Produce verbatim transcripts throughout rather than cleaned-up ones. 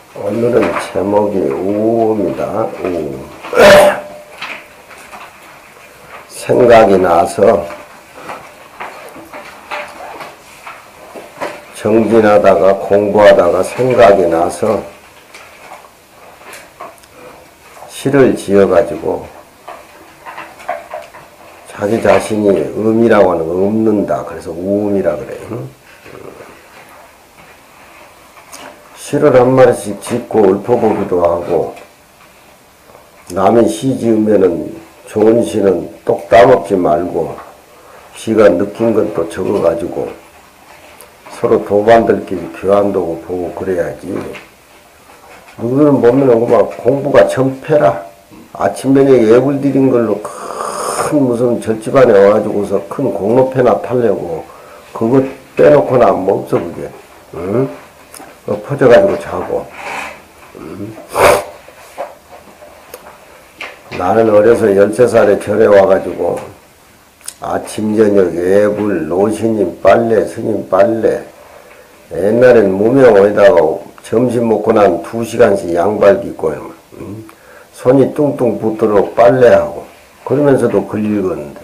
오늘은 제목이 우입니다. 우. 생각이 나서 정진하다가 공부하다가 생각이 나서 시를 지어가지고 자기 자신이 음이라고 하는 거 없는다. 그래서 우음이라 그래요. 시를 한 마리씩 짓고 읊어보기도 하고, 남이 시 지으면은 좋은 시는 똑 따먹지 말고 시가 느낀 건 또 적어가지고 서로 도반들끼리 교환도 보고 그래야지. 누구는 보면은 막 공부가 정패라. 아침 저녁에 예불 드린 걸로 큰 무슨 절집안에 와가지고서 큰 공로패나 타려고 그거 빼놓고나 뭐 없어 그게. 응? 퍼져가지고 자고. 응? 나는 어려서 열세 살에 절에 와가지고 아침 저녁 예불 노신님 빨래 스님 빨래, 옛날엔 무명 어디다가 점심 먹고 난 두 시간씩 양발 딛고 응? 손이 뚱뚱 붙도록 빨래하고 그러면서도 글 읽었는데,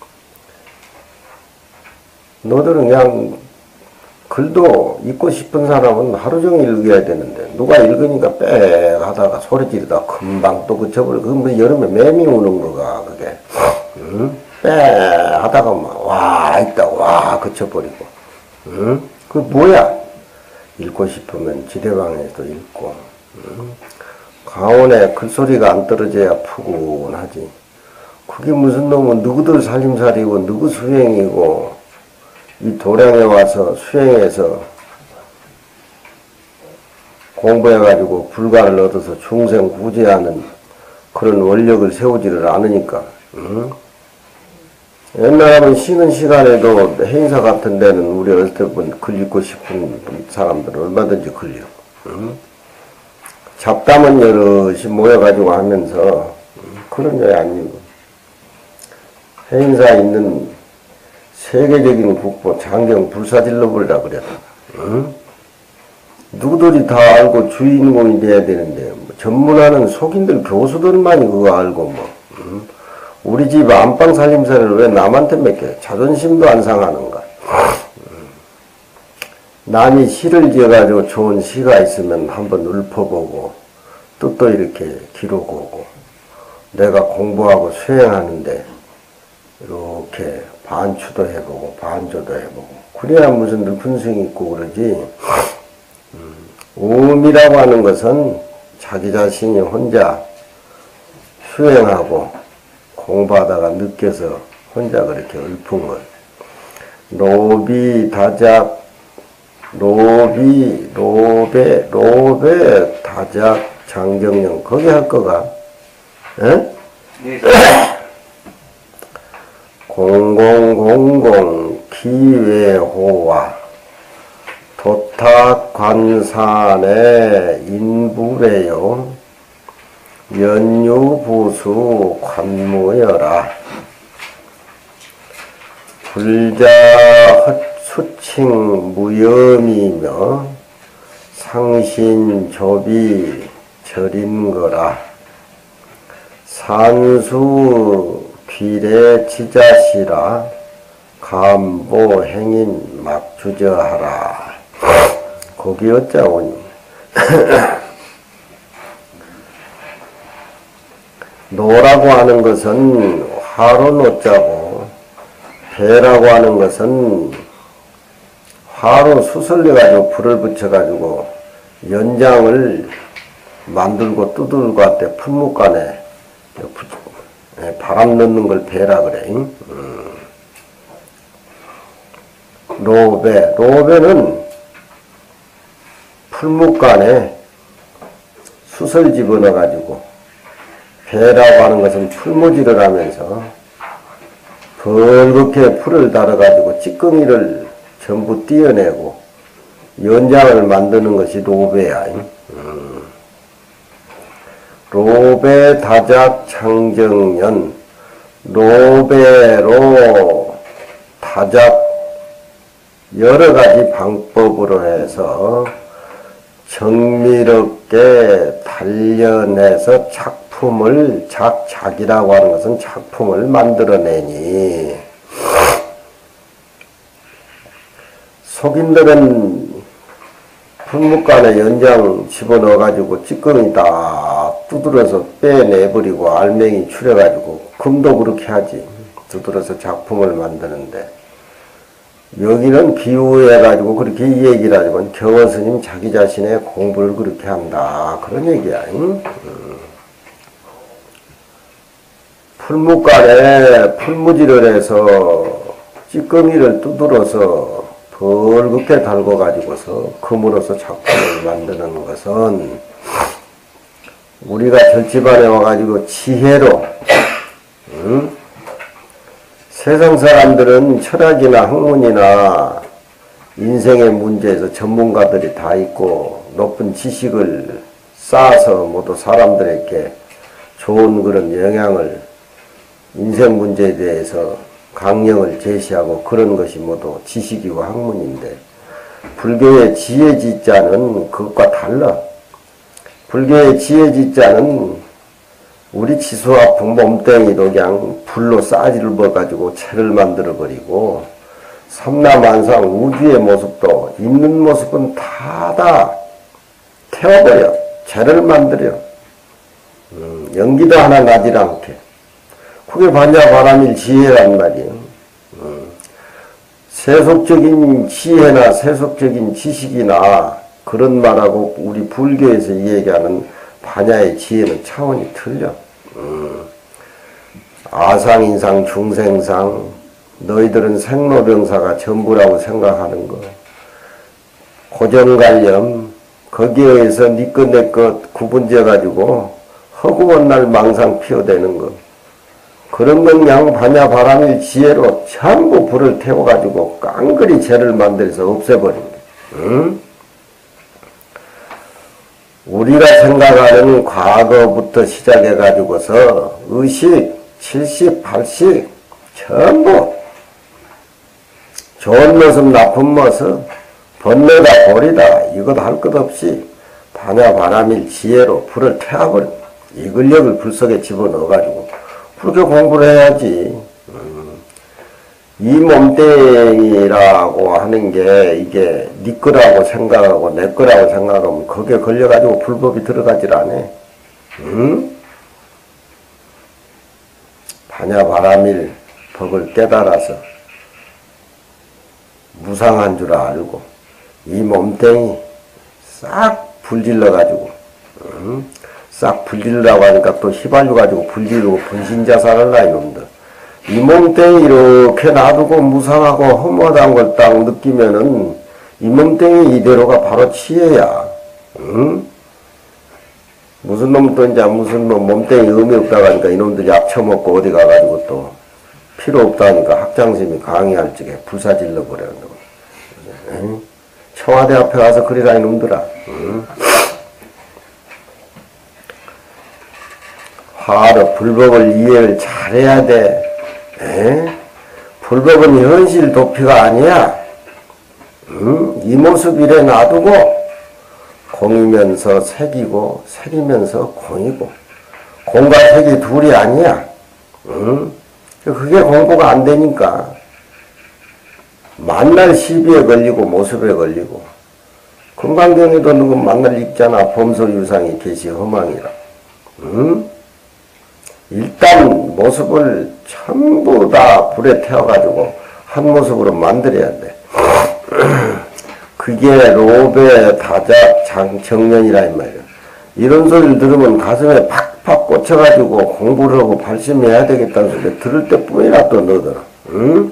너들은 그냥 글도 읽고 싶은 사람은 하루 종일 읽어야 되는데, 누가 읽으니까 빽 하다가 소리 지르다 금방 또 그쳐버려. 그 뭐 여름에 매미 우는 거가 그게. 응? 빽 하다가 막 와 있다 와 그쳐버리고. 응? 그 뭐야? 읽고 싶으면 지대방에서 읽고. 응? 가온에 글소리가 안 떨어져야 푸근하지. 그게 무슨 놈은 누구들 살림살이고 누구 수행이고, 이 도량에 와서 수행해서 공부해가지고 불가를 얻어서 중생 구제하는 그런 원력을 세우지를 않으니까. 응? 옛날에는 쉬는 시간에도 행사 같은 데는 우리 어릴 때 글 읽고 싶은 사람들은 얼마든지 글 읽고, 응? 잡담은 여럿이 모여가지고 하면서 그런 게 아니고, 행사 있는 세계적인 국보 장경 불사질러 버리라 그랬다. 응? 누구들이 다 알고 주인공이 돼야 되는데, 뭐 전문하는 속인들 교수들만이 그거 알고 뭐. 응? 우리 집 안방 살림살이를 왜 남한테 맡겨? 자존심도 안 상하는가? 응? 남이 시를 지어가지고 좋은 시가 있으면 한번 읊어보고 뜻도 이렇게 기록하고, 내가 공부하고 수행하는데 이렇게 반추도 해보고 반조도 해보고 그래야 무슨 높은 성이 있고 그러지. 음, 우음이라고 하는 것은 자기 자신이 혼자 수행하고 공부하다가 느껴서 혼자 그렇게 읊은 것. 로비 다작 로비 로베 로베 다작 장경영 거기 할 거가? 에? 네. 공공공공 기외호와 도탁관산의 인부래요 연유부수 관무여라. 불자 헛수칭 무염이며 상신조비 절인거라. 산수 비례 지자시라 감보 행인 막 주저하라. 거기 어쩌오니? 노라고 하는 것은 화로 노자고, 배라고 하는 것은 화로 수설려가지고 불을 붙여가지고 연장을 만들고 두들고 할 때 풀무간에 바람 넣는 걸 배라 그래. 음. 로베, 로베는 풀무간에 숯을 집어넣어가지고, 배라고 하는 것은 풀무질을 하면서 벌겋게 풀을 달아가지고 찌꺼기를 전부 띄어내고 연장을 만드는 것이 로베야. 음. 로베 다작 창정연, 로베로 다작 여러 가지 방법으로 해서 정밀하게 단련해서 작품을, 작작이라고 하는 것은 작품을 만들어내니, 속인들은 풀무간에 연장 집어넣어가지고 찌꺼기 다 두드려서 빼내버리고 알맹이 추려가지고, 금도 그렇게 하지. 두드려서 작품을 만드는데, 여기는 비유해가지고 그렇게 얘기를 하지만 경허스님 자기 자신의 공부를 그렇게 한다. 그런 얘기야. 응? 음. 풀무간에 풀무질을 해서 찌꺼기를 두드려서 벌겋게 달궈가지고서 금으로서 작품을 만드는 것은 우리가 절집안에 와가지고 지혜로, 응? 세상 사람들은 철학이나 학문이나 인생의 문제에서 전문가들이 다 있고 높은 지식을 쌓아서 모두 사람들에게 좋은 그런 영향을, 인생 문제에 대해서 강령을 제시하고 그런 것이 모두 지식이고 학문인데, 불교의 지혜지자는 그것과 달라. 불교의 지혜지자는 우리 치수아픈 몸뚱이도 그냥 불로 싸질러가지고 채를 만들어버리고, 삼라만상 우주의 모습도 있는 모습은 다다 태워버려. 채를 만들어. 음, 연기도 하나 나질 않게. 그게 반야바라밀 지혜란 말이에요. 음, 세속적인 지혜나 세속적인 지식이나 그런 말하고 우리 불교에서 얘기하는 반야의 지혜는 차원이 틀려. 음, 아상, 인상, 중생상, 너희들은 생로병사가 전부라고 생각하는 거, 고정관념, 거기에 의해서 니 것 내 것 구분지어가지고 허구한 날 망상 피워대는 거, 그런 건 그냥 반야바라밀 지혜로 전부 불을 태워가지고 깡그리 죄를 만들어서 없애버린 거야. 응? 우리가 생각하는 과거부터 시작해가지고서 의식, 칠십, 팔십 전부 좋은 모습, 나쁜 모습, 번뇌다, 보리다 이것 할 것 없이 반야바라밀 지혜로 불을 태워버려. 이 근력을 불 속에 집어넣어가지고 그렇게 공부를 해야지. 음. 이 몸뚱이라고 하는 게 이게 네 거라고 생각하고 내 거라고 생각하면 거기에 걸려가지고 불법이 들어가질 않아. 응? 반야바라밀 법을 깨달아서 무상한 줄 알고 이 몸뚱이 싹 불질러가지고, 응? 싹 불질라고 하니까 또 휘발유가지고 불지르고 분신자살을 나 이놈들. 이 몸뚱이 이렇게 놔두고 무상하고 허무하다는 걸 딱 느끼면은 이 몸뚱이 이대로가 바로 치해야. 응? 무슨 놈 또 이제 무슨 놈 몸뚱이 의미 없다고 하니까 이놈들 약 처먹고 어디 가가지고 또 필요 없다니까 학장심이 강의할 적에 불사질러 버려요. 응? 청와대 앞에 가서 그리라 이놈들아. 응? 화로 불법을 이해를 잘해야 돼. 에? 불법은 현실 도피가 아니야. 응? 이 모습 이래 놔두고 공이면서 색이고 색이면서 공이고 공과 색이 둘이 아니야. 응? 그게 공부가 안 되니까 만날 시비에 걸리고 모습에 걸리고, 금강경에도 누구 만날 있잖아. 범소유상이 계시 허망이라. 응? 일단 모습을 전부 다 불에 태워가지고 한 모습으로 만들어야 돼. 그게 로베 다작 장 정년이라 이 말이야. 이런 소리를 들으면 가슴에 팍팍 꽂혀가지고 공부를 하고 발심해야 되겠다는 소리 들을 때뿐이라 또 너더라. 응?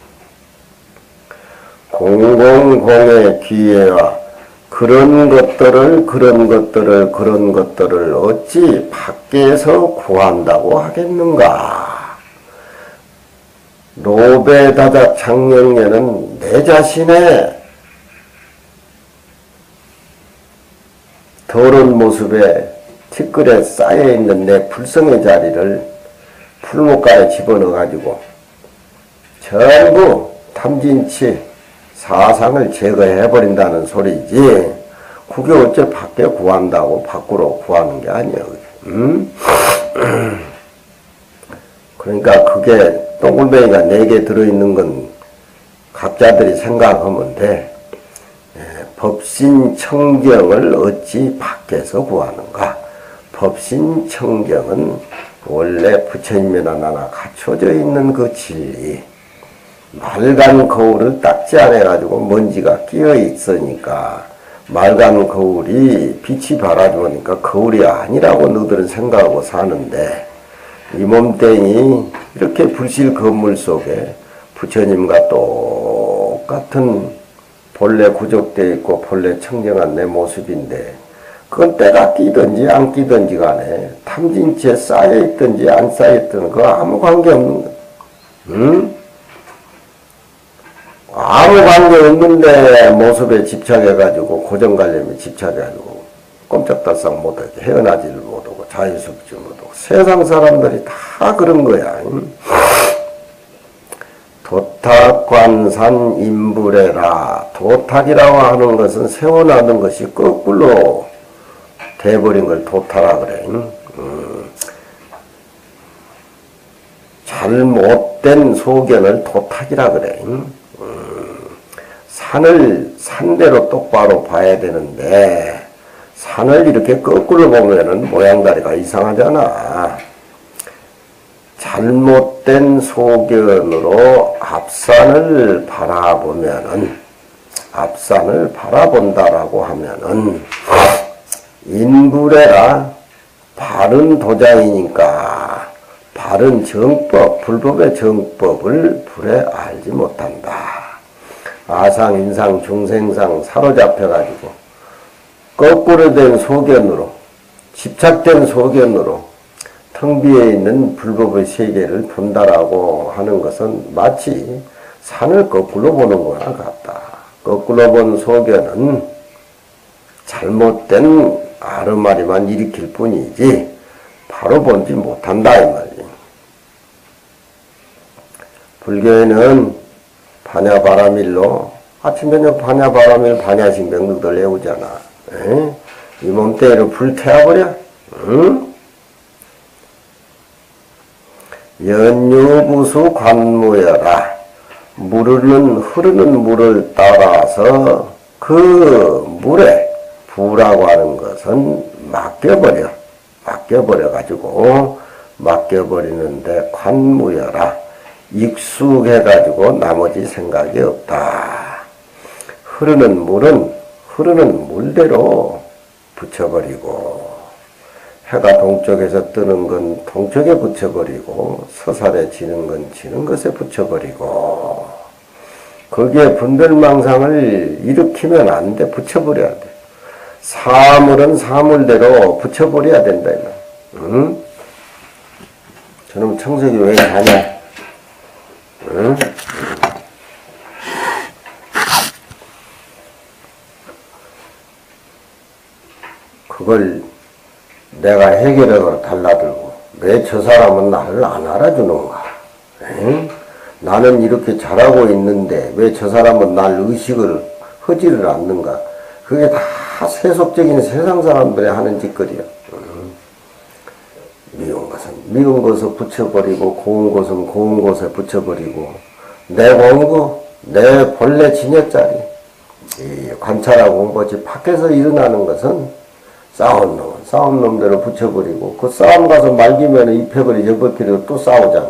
공공공의 기회와 그런 것들을 그런 것들을 그런 것들을 어찌 밖에서 구한다고 하겠는가. 로베다자 창령년은 내 자신의 더러운 모습에 티끌에 쌓여있는 내 불성의 자리를 풀목가에 집어넣어가지고 전부 탐진치 사상을 제거해버린다는 소리지. 그게 어째 밖에 구한다고 밖으로 구하는 게 아니에요. 음? 그러니까 그게 똥굴뱅이가 네 개 들어있는 건 각자들이 생각하면 돼. 예, 법신청경을 어찌 밖에서 구하는가? 법신청경은 원래 부처님이나 나나 갖춰져 있는 그 진리, 맑은 거울을 닦지 않아가지고 먼지가 끼어 있으니까 맑은 거울이 빛이 바라주니까 거울이 아니라고 너희들은 생각하고 사는데, 이 몸뚱이 이렇게 불실 건물 속에 부처님과 똑같은 본래 구족되어 있고 본래 청정한 내 모습인데, 그건 때가 끼든지 안 끼든지 간에 탐진치에 쌓여있든지 안 쌓여있든 그거 아무 관계없는 거야. 응? 아무 관계없는데 모습에 집착해가지고 고정관념에 집착해가지고 꼼짝달싹 못하게 헤어나지를 못하고 자유숙지 못하고 세상 사람들이 다 그런 거야. 응? 도탁관산 인불해라. 도탁이라고 하는 것은 세워나는 것이 거꾸로 돼버린 걸 도타라 그래. 응? 음. 잘못된 소견을 도탁이라 그래. 응? 음. 산을 산대로 똑바로 봐야 되는데 산을 이렇게 거꾸로 보면은 모양다리가 이상하잖아. 잘못된 소견으로 앞산을 바라보면은, 앞산을 바라본다라고 하면은 인불해라. 바른 도장이니까 바른 정법, 불법의 정법을 불에 알지 못한다. 아상, 인상, 중생상 사로잡혀가지고 거꾸로 된 소견으로, 집착된 소견으로 텅 비어 있는 불법의 세계를 본다라고 하는 것은 마치 산을 거꾸로 보는 거나 같다. 거꾸로 본 소견은 잘못된 아르마리만 일으킬 뿐이지 바로 본지 못한다 이 말이에요. 불교에는 반야바라밀로 아침 저녁 반야바라밀 반야신경 너희들 외우잖아. 에? 이 몸뚱이를 불태워버려. 응? 연유부수 관무여라. 물은 흐르는 물을 따라서 그 물에 부라고 하는 것은 맡겨버려. 맡겨버려가지고 맡겨버리는데 관무여라. 익숙해가지고 나머지 생각이 없다. 흐르는 물은 흐르는 물대로 붙여버리고, 해가 동쪽에서 뜨는 건 동쪽에 붙여버리고, 서살에 지는 건 지는 것에 붙여버리고, 거기에 분별망상을 일으키면 안 돼. 붙여버려야 돼. 사물은 사물대로 붙여버려야 된다. 응? 저놈 청석이 왜 가냐? 응? 그걸 내가 해결하고 달라들고, 왜 저 사람은 나를 안 알아주는가? 응? 나는 이렇게 잘하고 있는데 왜 저 사람은 날 의식을 하지를 않는가? 그게 다 세속적인 세상 사람들이 하는 짓거리야. 응? 미운 것은 미운 것을 붙여버리고, 고운 것은 고운 것에 붙여버리고, 내 공부, 내 본래 진여짜리 이 관찰하고 공부지 밖에서 일어나는 것은 싸운 놈은 싸운 놈대로 붙여버리고, 그 싸움 가서 말기면 입혀버리 접어버리고 또 싸우잖아.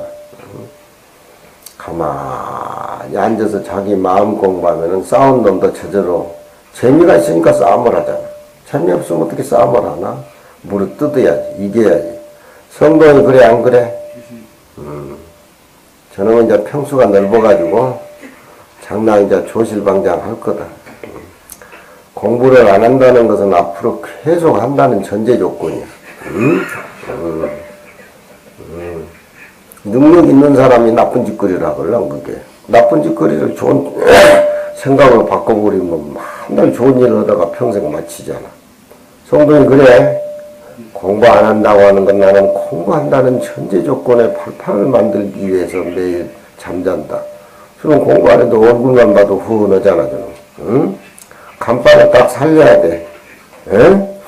가만히 앉아서 자기 마음 공부하면은 싸운 놈도 저절로 재미가 있으니까 싸움을 하잖아. 재미없으면 어떻게 싸움을 하나? 무릎 뜯어야지, 이겨야지. 성도는 그래 안 그래? 음. 저놈은 이제 평수가 넓어가지고 장난 이제 조실방장 할 거다. 공부를 안 한다는 것은 앞으로 계속 한다는 전제 조건이야. 응? 응. 응. 능력 있는 사람이 나쁜 짓거리를 하걸랑 그게. 나쁜 짓거리를 좋은 생각으로 바꿔버리면 맨날 좋은 일을 하다가 평생 마치잖아. 성도님 그래? 공부 안 한다고 하는 건 나는 공부한다는 전제 조건에 발판을 만들기 위해서 매일 잠잔다. 저는 공부 안 해도 얼굴만 봐도 후원하잖아 저는. 응? 간판을 딱 살려야 돼. 에?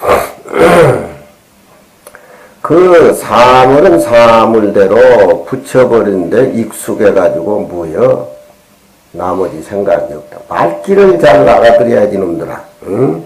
그 사물은 사물대로 붙여버리는데 익숙해가지고 뭐여? 나머지 생각이 없다. 말귀를 잘 알아들여야지 놈들아. 응?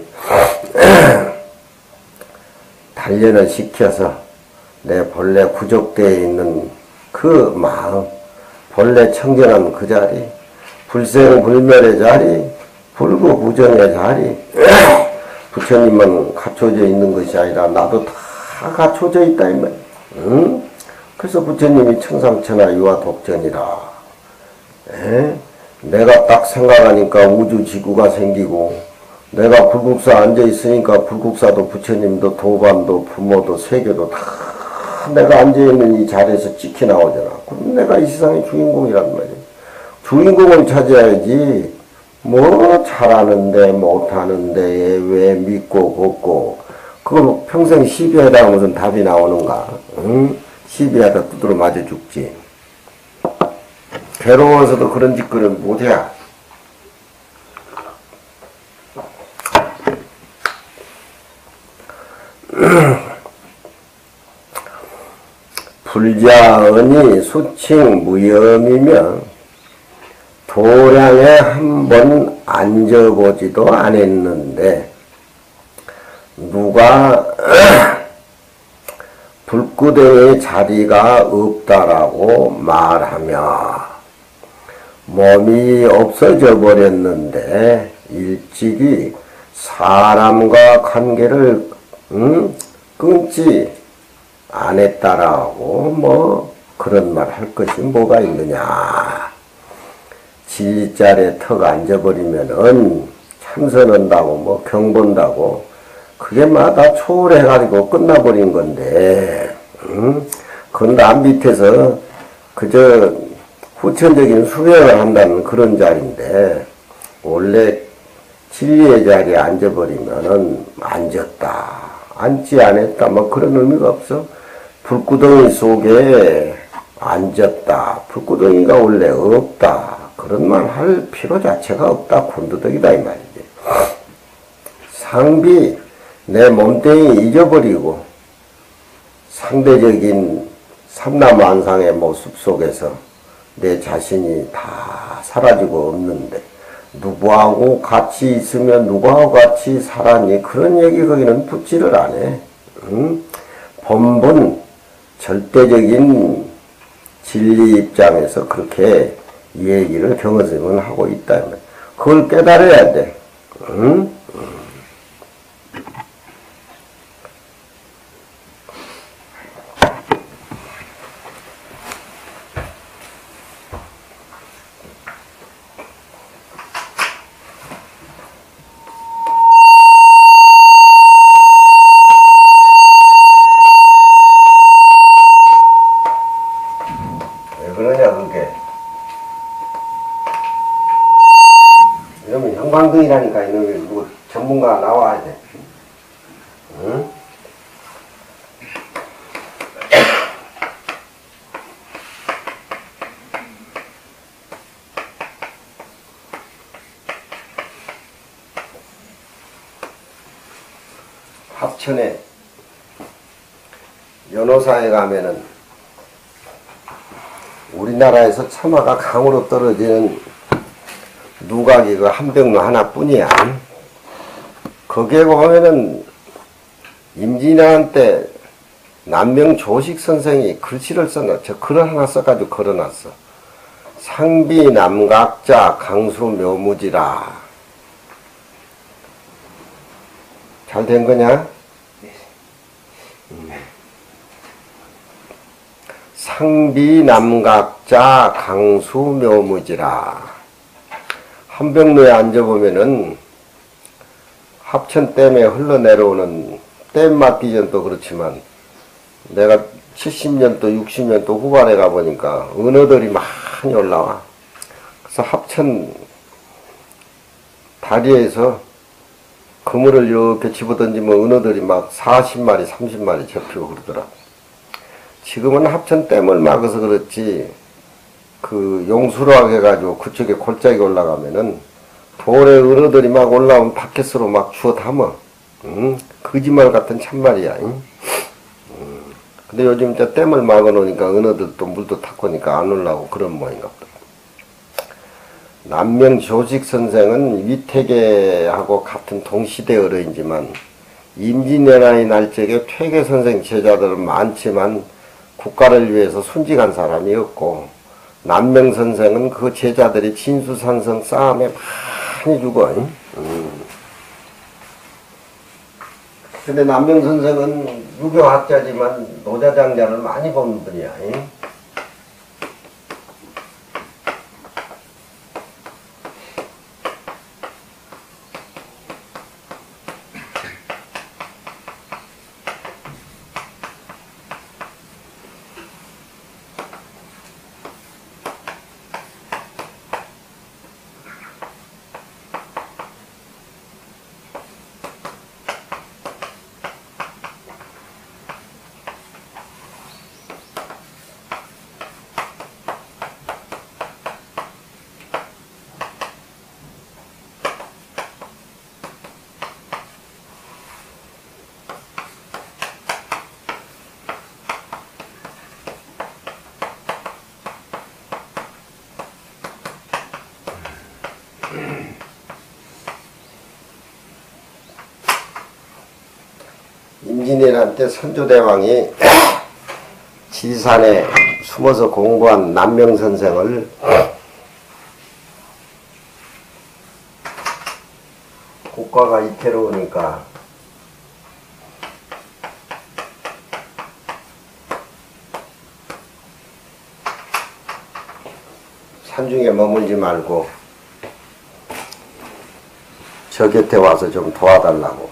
단련을 시켜서 내 본래 구족되어 있는 그 마음, 본래 청결한 그 자리, 불생불멸의 자리, 불구부정의 자리, 부처님은 갖춰져 있는 것이 아니라 나도 다 갖춰져 있다 이 말이야. 응? 그래서 부처님이 청상천하 유화 독전이라. 에? 내가 딱 생각하니까 우주 지구가 생기고, 내가 불국사 앉아있으니까 불국사도 부처님도 도반도 부모도 세계도 다 내가 앉아있는 이 자리에서 찍히 나오잖아. 그럼 내가 이 세상의 주인공이란 말이야. 주인공을 찾아야지. 뭐 잘하는데 못하는데 왜 믿고 걷고 그거 평생 시비하다가 무슨 답이 나오는가. 응? 시비하다 두드러 맞아 죽지. 괴로워서도 그런 짓거리를 못해. 불자언이 수칭 무염이며 도량에 한 번 앉아보지도 않았는데 누가 불구덩이 자리가 없다라고 말하며 몸이 없어져 버렸는데 일찍이 사람과 관계를 응? 끊지 않았다라고 뭐 그런 말 할 것이 뭐가 있느냐. 지자리에 턱 앉아버리면은 참선한다고 뭐 경본다고 그게 막 다 초월해가지고 끝나버린 건데, 응? 그건 남 밑에서 그저 후천적인 수행을 한다는 그런 자리인데, 원래 진리의 자리에 앉아버리면은 앉았다, 앉지 않았다, 뭐 그런 의미가 없어. 불구덩이 속에 앉았다, 불구덩이가 원래 없다, 그런 말 할 필요 자체가 없다, 곤두덕이다 이 말이지. 상비 내 몸뚱이 잊어버리고 상대적인 삼라만상의 모습 속에서 내 자신이 다 사라지고 없는데 누구하고 같이 있으면 누구하고 같이 살았니? 그런 얘기 거기는 붙지를 않아. 응? 본분 절대적인 진리 입장에서 그렇게 얘기를 경허스님은 하고 있다면 그걸 깨달아야 돼. 응? 형광등이라니까 이놈이 누구 전문가 나와야 돼. 응? 합천에 연호사에 가면은 우리나라에서 처마가 강으로 떨어지는 누각이 그 한병로 하나뿐이야. 거기에 보면은 임진왜란 때 남명 조식 선생이 글씨를 써놨, 저 글을 하나 써가지고 걸어놨어. 상비 남각자 강수 묘무지라. 잘 된 거냐? 음. 상비 남각자 강수 묘무지라. 한병로에 앉아보면은 합천댐에 흘러내려오는 댐마디전도 그렇지만 내가 칠십 년도 육십 년도 후반에 가보니까 은어들이 많이 올라와. 그래서 합천 다리에서 그물을 이렇게 집어던지면 은어들이 막 사십 마리 삼십 마리 잡히고 그러더라. 지금은 합천댐을 막아서 그렇지 그 용수로 해가지고 그쪽에 골짜기 올라가면은 돌에 은어들이 막 올라오면 바켓으로 막 주워 담아. 응? 거짓말 같은 참말이야. 응? 응. 근데 요즘 저 댐을 막아 놓으니까 은어들도 물도 탁하니까 안 올라오고 그런 모양인가 보다. 남명 조식 선생은 위태계하고 같은 동시대 어른이지만 임진왜란이 날 적에 퇴계 선생 제자들은 많지만 국가를 위해서 순직한 사람이었고, 남명 선생은 그 제자들이 진수산성 싸움에 많이 죽어. 음. 근데 남명 선생은 유교학자지만 노자장자를 많이 본 분이야. 응? 임진왜란 때 선조대왕이 지산에 숨어서 공부한 남명 선생을 국가가 이태로우니까 산중에 머물지 말고 저 곁에 와서 좀 도와달라고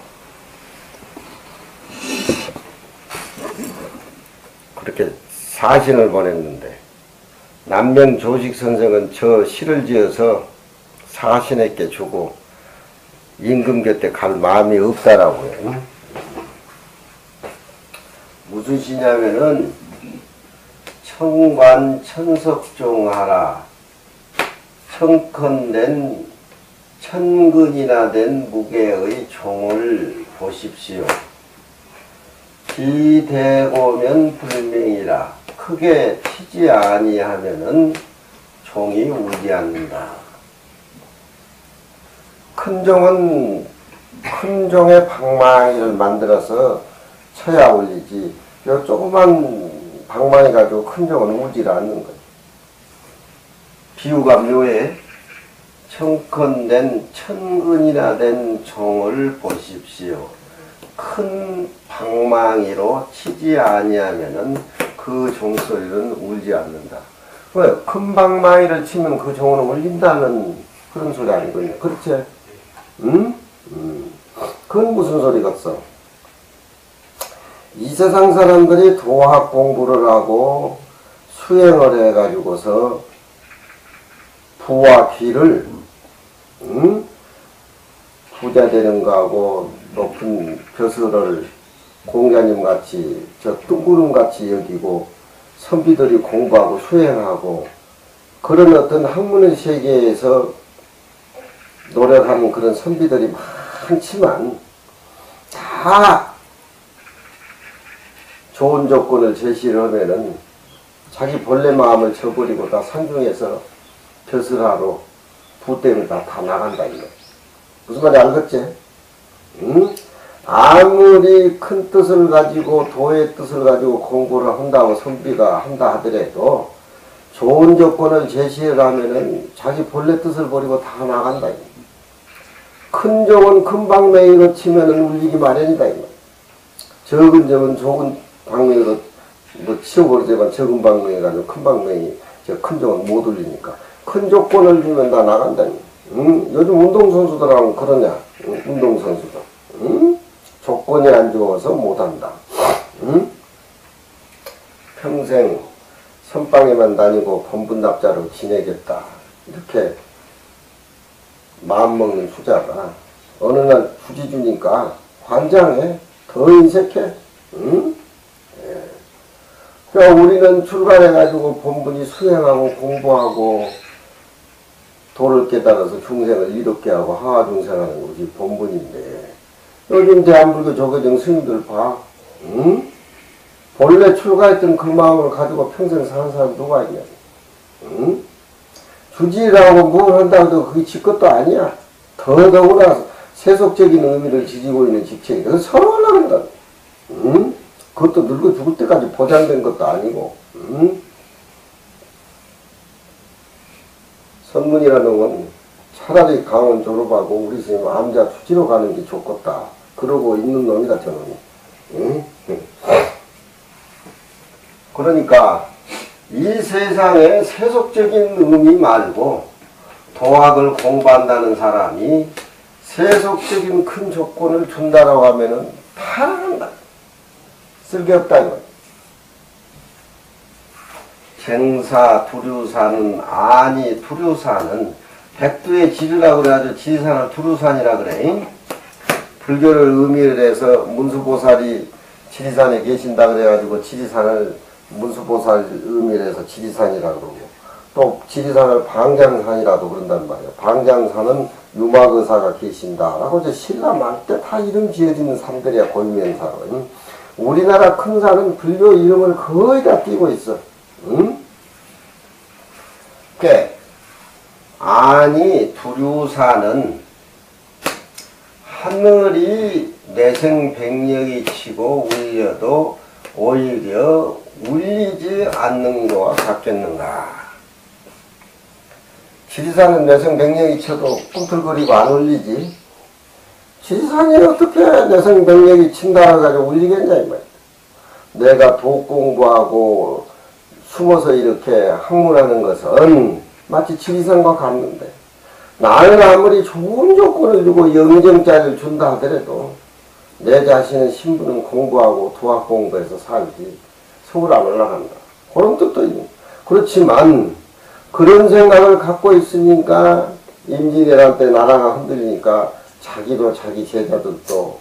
그렇게 사신을 보냈는데, 남명 조식 선생은 저 시를 지어서 사신에게 주고 임금 곁에 갈 마음이 없다라고 해요. 무슨 시냐면은 청관 천석종하라, 청컨된 천근이나 된 무게의 종을 보십시오. 기대고면 불명이라, 크게 튀지 아니하면은 종이 울지 않는다. 큰 종은 큰 종의 방망이를 만들어서 쳐야 울리지, 요 조그만 방망이 가지고 큰 종은 울지 않는 거예요. 비유가 묘해. 청컨된 천근이나 된 종을 보십시오. 큰 방망이로 치지 아니하면은 그 종소리는 울지 않는다. 왜? 큰 방망이를 치면 그 종은 울린다는 그런 소리 아니거든요. 그렇지? 응? 음. 그건 무슨 소리겠어? 이 세상 사람들이 도학 공부를 하고 수행을 해가지고서 부와 귀를, 응? 부자 되는 거하고 높은 벼슬을 공자님 같이 저 뜬구름 같이 여기고 선비들이 공부하고 수행하고 그런 어떤 학문의 세계에서 노력하는 그런 선비들이 많지만 다 좋은 조건을 제시를 하면은 자기 본래 마음을 저버리고 다 산중에서 벼슬하러 부 때문에 다, 다 나간다 이거. 무슨 말인지 알겠지? 응? 아무리 큰 뜻을 가지고 도의 뜻을 가지고 공부를 한다고 선비가 한다 하더라도 좋은 조건을 제시를 하면은 자기 본래 뜻을 버리고 다 나간다. 큰 종은 큰 방맹이로 치면은 울리기 마련이다. 적은 종은 적은 방맹이로 뭐 치워버리지만 적은 방맹이 가지고 큰 방맹이 저 큰 종은 못 울리니까 큰 조건을 주면 다 나간다. 응? 요즘 운동선수들하고 그러냐? 응? 운동선수들. 응? 조건이 안 좋아서 못한다. 응? 평생 선방에만 다니고 본분납자로 지내겠다. 이렇게 마음먹는 후자가 어느 날 후지 주니까 환장해. 더 인색해. 응? 예. 그러니까 우리는 출가해가지고 본분이 수행하고 공부하고 도를 깨달아서 중생을 이롭게 하고 하하 중생하는 것이 본분인데 요즘 대한불교 조계종 스님들 봐. 응? 본래 출가했던 그 마음을 가지고 평생 사는 사람 누가 있냐. 응? 주지라고 뭘 한다고 해도 그게 지 것도 아니야. 더더구나 세속적인 의미를 지지고 있는 직책이. 그래서 서로 하려고 한다. 응? 그것도 늙어 죽을 때까지 보장된 것도 아니고. 응? 선문이라는 건 차라리 강원 졸업하고 우리 스님 암자 투지로 가는 게 좋겠다. 그러고 있는 놈이다 저놈이. 응? 그러니까 이 세상에 세속적인 의미 말고 도학을 공부한다는 사람이 세속적인 큰 조건을 준다라고 하면은 파란다. 쓸데없다 이거. 쟁사 두류사는 아니 두류사는 백두의 지류라고 그래가지고 지리산을 두류산이라 그래. 불교를 의미를 해서 문수보살이 지리산에 계신다 그래가지고 지리산을 문수보살 의미를 해서 지리산이라 그러고, 또 지리산을 방장산이라도 그런단 말이야. 방장산은 유막의사가 계신다라고 이제 신라 말 때 다 이름 지어지는 산들이야. 고유명사로. 우리나라 큰 산은 불교 이름을 거의 다 띄고 있어. 응? 그 아니 두류사는 하늘이 내생백력이 치고 울려도 오히려 울리지 않는 거와 같겠는가. 지리산은 내생백력이 쳐도 꿈틀거리고 안 울리지. 지리산이 어떻게 내생백력이 친다 해가지고 울리겠냐 이 말이야. 내가 독 공부하고 숨어서 이렇게 학문하는 것은 마치 지리산과 같는데, 나는 아무리 좋은 조건을 주고 영정자를 준다 하더라도 내 자신은 신부는 공부하고 도학 공부해서 살지 서울 안 올라간다. 그런 뜻도 있는. 그렇지만 그런 생각을 갖고 있으니까 임진왜란 때 나라가 흔들리니까 자기도 자기 제자들도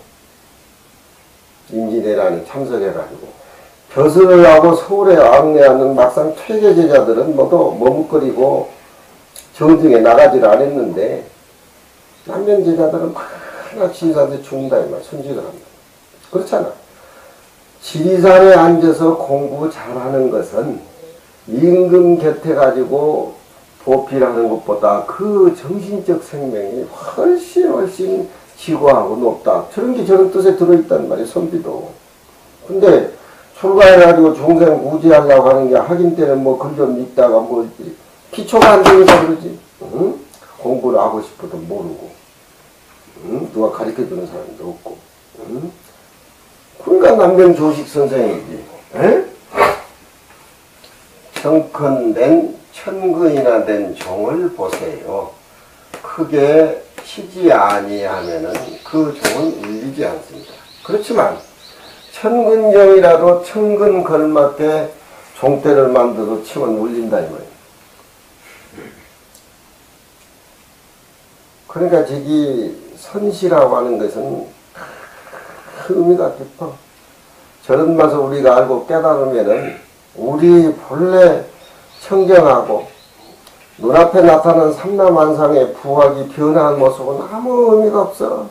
임진왜란에 참석해가지고 벼슬을 하고 서울에 왕래하는 막상 퇴계 제자들은 모두 머뭇거리고 정중에 나가지를 안 했는데, 남면 제자들은 막 지리산에 죽는다 이 말, 손질을 합니다. 그렇잖아. 지리산에 앉아서 공부 잘하는 것은 임금 곁에 가지고 보필하는 것보다 그 정신적 생명이 훨씬 훨씬 지고하고 높다. 저런 게 저런 뜻에 들어있단 말이에요. 선비도. 근데 출가해가지고 중생 구제하려고 하는 게 하긴 때는 뭐 글 좀 읽다가 뭐 기초가 안 되니까 그러지. 응? 공부를 하고 싶어도 모르고, 응? 누가 가르쳐주는 사람도 없고. 응? 그러니까 남경조식 선생이지. 에? 정컨된 천근이나 된 종을 보세요. 크게 치지 아니하면은 그 종은 울리지 않습니다. 그렇지만 천근종이라도 천근 걸맞게 종대를 만들어서 치면 울린다 이 말이에요. 그러니까 저기 선시라고 하는 것은 의미가 깊어. 저런 맛을 우리가 알고 깨달으면은 우리 본래 청정하고 눈앞에 나타나는 삼라만상의 부학이 변화한 모습은 아무 의미가 없어.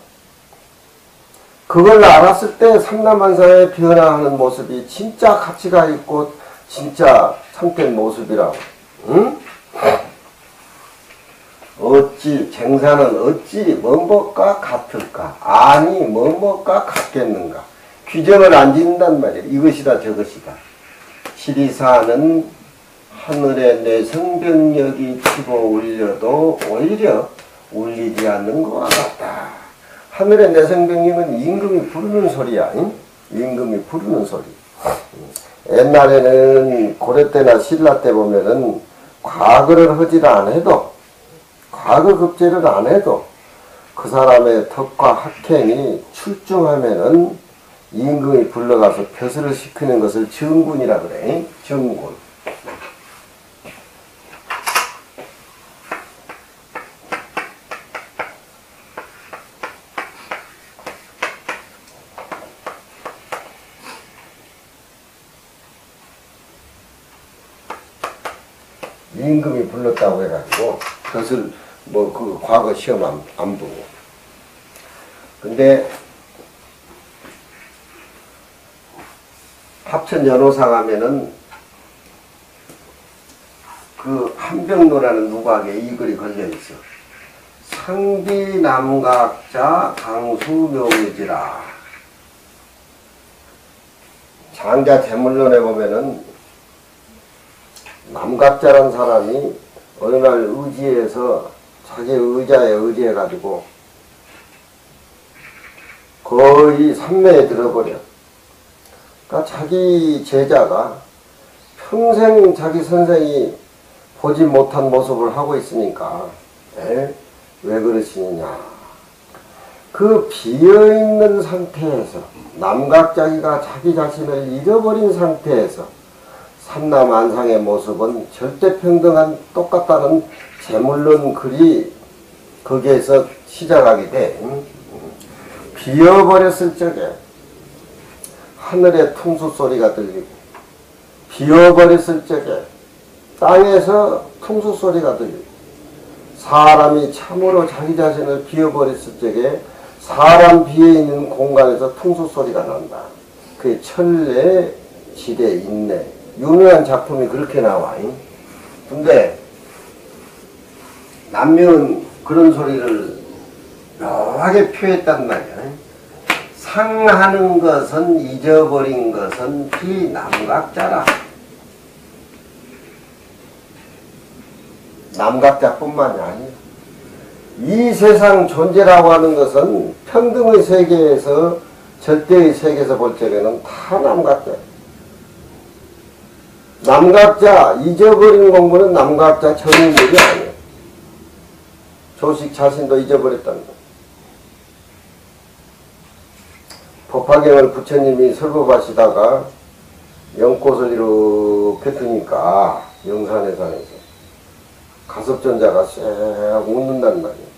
그걸 알았을 때 삼라만상의 변화하는 모습이 진짜 가치가 있고 진짜 참된 모습이라고. 응? 어찌 쟁사는 어찌 뭐뭐가 같을까? 아니 뭐뭐가 같겠는가? 규정을 안 짓는단 말이에요. 이것이다 저것이다. 지리산은 하늘의 내성병력이 치고 울려도 오히려 울리지 않는 것과 같다. 하늘의 내성병력은 임금이 부르는 소리야. 응? 임금이 부르는 소리. 옛날에는 고려 때나 신라 때 보면은 과거를 하지 안 해도, 과거 급제를 안 해도 그 사람의 덕과 학행이 출중하면은 임금이 불러가서 벼슬을 시키는 것을 정군이라 그래. 정군. 임금이 불렀다고 해가지고 그것을 뭐 그 과거 시험 안, 안 보고. 근데 합천 연호상 하면은 그 한병로라는 누각에 이 글이 걸려있어. 상비남각자 강수묘지라. 장자 제물론에 보면은 남각자란 사람이 어느 날 의지해서 자기 의자에 의지해가지고 거의 산매에 들어버려. 그러니까 자기 제자가 평생 자기 선생이 보지 못한 모습을 하고 있으니까 에? 왜 그러시느냐. 그 비어있는 상태에서 남각자기가 자기 자신을 잃어버린 상태에서 삼남안상의 모습은 절대평등한 똑같다는 제물론 글이 거기에서 시작하게 돼. 비어버렸을 적에 하늘에 퉁수 소리가 들리고 비어버렸을 적에 땅에서 퉁수 소리가 들리고 사람이 참으로 자기 자신을 비어버렸을 적에 사람 비어있는 공간에서 퉁수 소리가 난다. 그게 천례, 지례, 인내. 유명한 작품이 그렇게 나와. 근데 남명은 그런 소리를 묘하게 표했단 말이야. 상하는 것은 잊어버린 것은 비남각자라. 남각자뿐만이 아니야. 이 세상 존재라고 하는 것은 평등의 세계에서 절대의 세계에서 볼 적에는 다 남각자. 남각자, 잊어버린 공부는 남각자 전인들이 아니야. 조식 자신도 잊어버렸다는 거. 법화경을 부처님이 설법하시다가 연꽃을 이렇게 드니까 영산해산에서 가섭전자가 쎄 웃는단 말이야.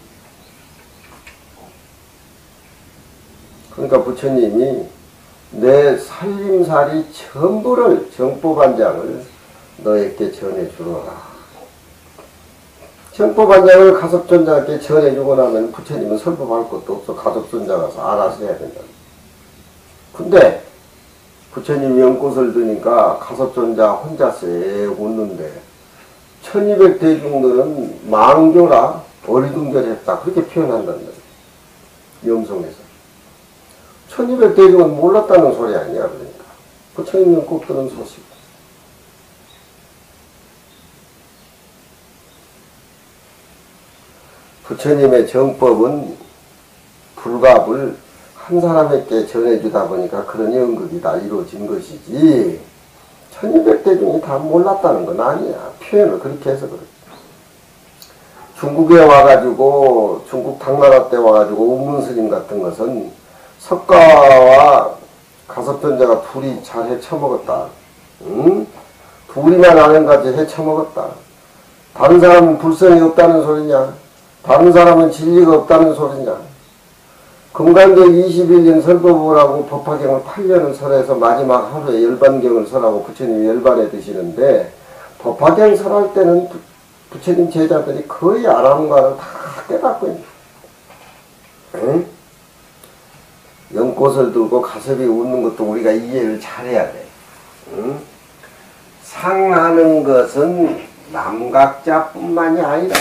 그러니까 부처님이 내 살림살이 전부를 정법한장을 너에게 전해주노라. 정법한장을 가섭전자께 전해주고 나면 부처님은 설법할 것도 없어. 가섭전자 가서 알아서 해야 된다. 근데 부처님이 연꽃을 드니까 가섭전자 혼자 쎄 웃는데 천이백 대중들은 망교라 어리둥절했다. 그렇게 표현한단 말이야. 염송에서. 천이백 대중은 몰랐다는 소리 아니야. 그러니까. 부처님은 꼭 들은 소식. 부처님의 정법은 불갑을 한 사람에게 전해주다 보니까 그런 연극이 다 이루어진 것이지 천이백 대중이 다 몰랐다는 건 아니야. 표현을 그렇게 해서 그래. 중국에 와가지고 중국 당나라 때 와가지고 운문스님 같은 것은 석가와 가섭전자가 둘이 잘 헤쳐먹었다. 응? 둘이만 아는까지 헤쳐먹었다. 다른 사람은 불성이 없다는 소리냐? 다른 사람은 진리가 없다는 소리냐? 금강경 이십일 년 설법을 하고 법화경을 팔 년을 설해서 마지막 하루에 열반경을 설하고 부처님이 열반에 드시는데 법화경 설할 때는 부, 부처님 제자들이 거의 알아는 거를 다 깨닫고 있는 응? 연꽃을 들고 가섭이 웃는 것도 우리가 이해를 잘해야 돼. 응? 상하는 것은 남각자뿐만이 아니라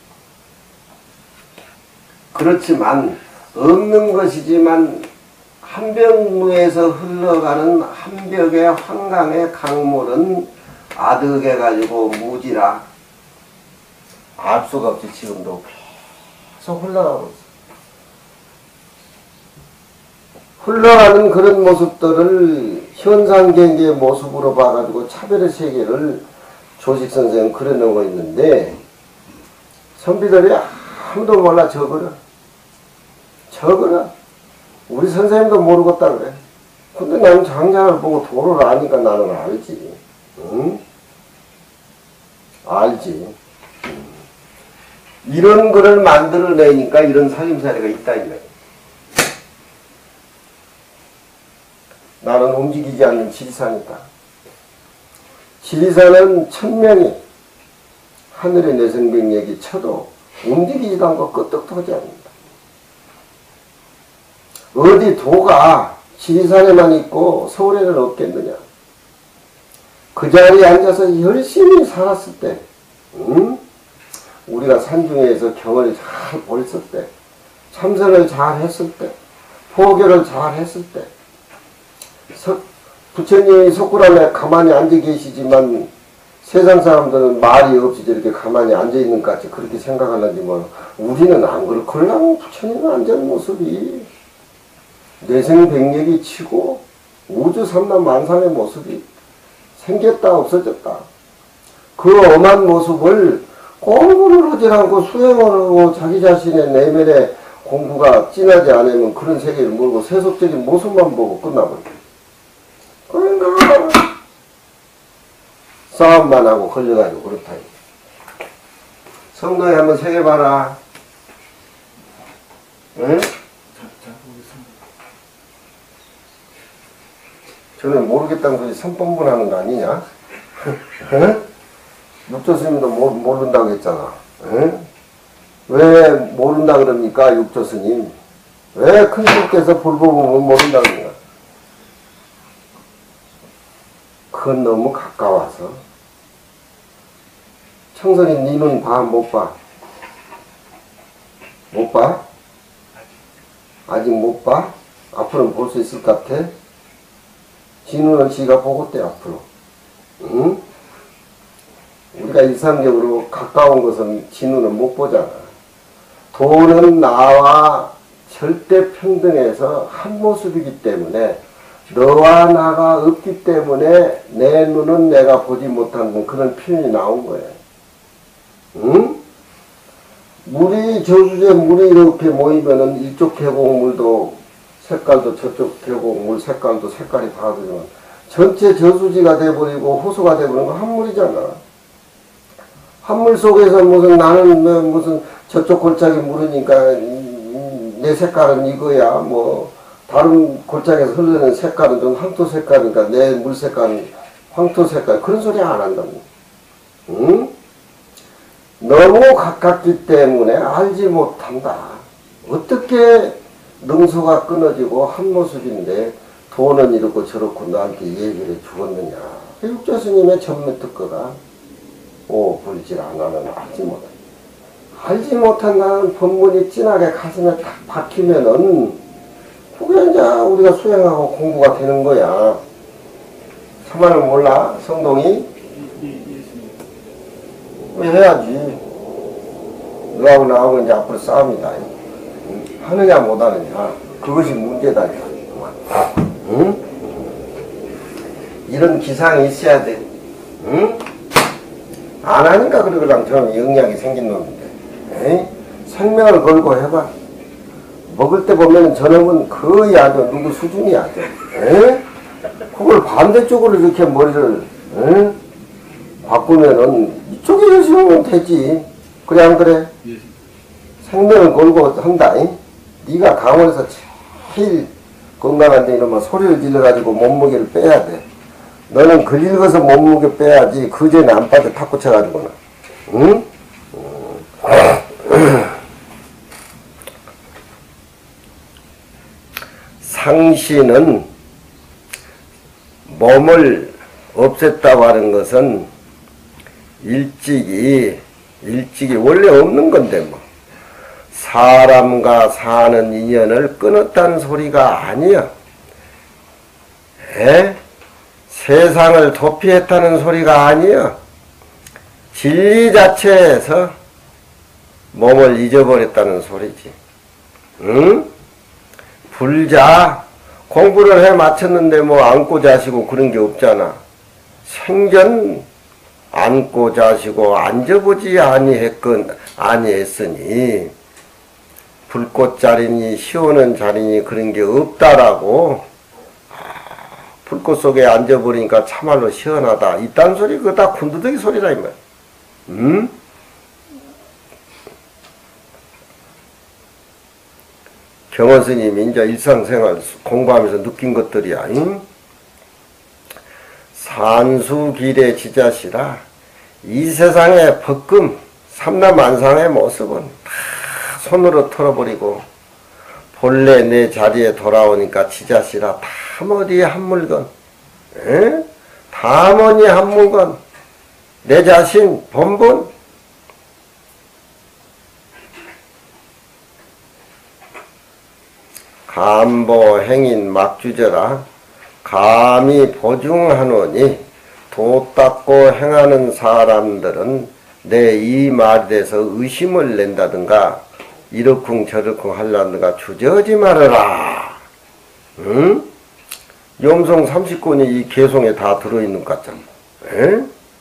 그렇지만 없는 것이지만 한벽무에서 흘러가는 한벽의 한강의 강물은 아득해가지고 무지라 알 수가 없지. 지금도 계속 흘러가고 있어. 흘러가는 그런 모습들을 현상경계의 모습으로 봐가지고 차별의 세계를 조식선생은 그려놓고 있는데 선비들이 아무도 몰라. 저거를 저거는 우리 선생님도 모르겠다 그래. 근데 나는 장자를 보고 도를 아니까 나는 알지. 응? 알지. 응. 이런 글을 만들어내니까 이런 살림살이가 있다 이 말이야. 나는 움직이지 않는 지리산이다. 지리산은 천명이 하늘의 내성병력이 쳐도 움직이지도 않고 끄떡도 하지 않는다. 어디 도가 지리산에만 있고 서울에는 없겠느냐. 그 자리에 앉아서 열심히 살았을 때, 응? 우리가 산중에서 경을 잘 벌였을 때, 참선을 잘 했을 때, 포교를 잘 했을 때, 서, 부처님이 석굴암에 가만히 앉아 계시지만 세상 사람들은 말이 없이 저렇게 가만히 앉아 있는 것 같이 그렇게 생각하는지 뭐, 우리는 안 그렇걸랑 부처님이 앉은 모습이 뇌생백력이 치고 우주 삼라만상의 모습이 생겼다 없어졌다. 그 엄한 모습을 공부를 하지 않고 수행을 하고 자기 자신의 내면의 공부가 진하지 않으면 그런 세계를 모르고 세속적인 모습만 보고 끝나버려. 그러니까 싸움만 하고 걸려가지고 그렇다. 성도에 한번 새겨봐라. 응? 저는 모르겠다는 소리 삼번분 하는 거 아니냐? 응? 육조스님도 모른다고 했잖아. 응? 왜 모른다 그럽니까, 육조스님? 왜 큰 스님께서 불법을 모른다 그러냐? 그건 너무 가까워서. 청선이 니는 봐, 못 봐? 못 봐? 아직 못 봐? 앞으로는 볼 수 있을 것 같아? 진우는 지가 보겠대, 앞으로. 응? 우리가 일상적으로 가까운 것은 진우는 못 보잖아. 도는 나와 절대 평등해서 한 모습이기 때문에 너와 나가 없기 때문에 내 눈은 내가 보지 못하는 그런 표현이 나온 거예요. 응? 물이 저수지에 물이 이렇게 모이면은 이쪽 계곡물도 색깔도 저쪽 계곡물 색깔도 색깔이 다르지만 전체 저수지가 돼버리고 호수가 돼버리는 건 한물이잖아. 한물 속에서 무슨 나는 뭐 무슨 저쪽 골짜기 물으니까 내 색깔은 이거야. 뭐 다른 골짜기에서 흐르는 색깔은 좀 황토 색깔이니까 내 물 색깔은 황토 색깔. 그런 소리 안 한다고. 응? 너무 가깝기 때문에 알지 못한다. 어떻게 능소가 끊어지고 한 모습인데 도는 이렇고 저렇고 나한테 얘기를 해 주었느냐. 육조스님의 전무특허가 오 불질 않아는 알지 못한다. 알지 못한다는 본문이 진하게 가슴에 딱 박히면은 그게 이제 우리가 수행하고 공부가 되는 거야. 참말을 몰라? 성동이? 왜 해야지. 너하고 나하고 이제 앞으로 싸움이다. 하느냐 못하느냐. 그것이 문제다. 응? 이런 기상이 있어야 돼. 응? 안 하니까 그러고랑 저는 영향이 생긴 놈인데. 에이? 생명을 걸고 해봐. 먹을 때 보면 저놈은 거의 아주 누구 수준이 아주. 에이? 그걸 반대쪽으로 이렇게 머리를 에이? 바꾸면은 이쪽에 열심히 하면 되지. 그래 안 그래? 예. 생명을 걸고 한다. 잉? 네가 강원에서 제일 건강한데 이러면 소리를 질러가지고 몸무게를 빼야 돼. 너는 글 읽어서 몸무게 빼야지. 그전에 안 빠져 탁구 쳐가지고는. 응? 상시는 몸을 없앴다고 하는 것은 일찍이 일찍이 원래 없는 건데 뭐 사람과 사는 인연을 끊었다는 소리가 아니야. 에? 세상을 도피했다는 소리가 아니야. 진리 자체에서 몸을 잊어버렸다는 소리지. 응? 불자 공부를 해 마쳤는데 뭐 안고 자시고 그런 게 없잖아. 생전 안고 자시고 앉아보지 아니했건 아니했으니 불꽃자리니 시오는 자리니 그런 게 없다라고. 아, 불꽃 속에 앉아버리니까 참말로 시원하다. 이딴 소리 그거 다 군두더기 소리라 이 말. 음? 경원 스님이 이제 일상생활 공부하면서 느낀 것들이야. 응? 산수길의 지자시라 이 세상의 법금 삼라만상의 모습은 다 손으로 털어버리고 본래 내 자리에 돌아오니까 지자시라 다 어디에 한 물건 에? 다 가머니 한문건 내 자신 본분 감보 행인 막주저라 감히 보중하노니 도 닦고 행하는 사람들은 내 이 말에 대해서 의심을 낸다든가 이러쿵 저러쿵 하려든가 주저하지 말아라. 응? 염송 삼십 권이 이 개송에 다 들어있는 것 같잖아. 에?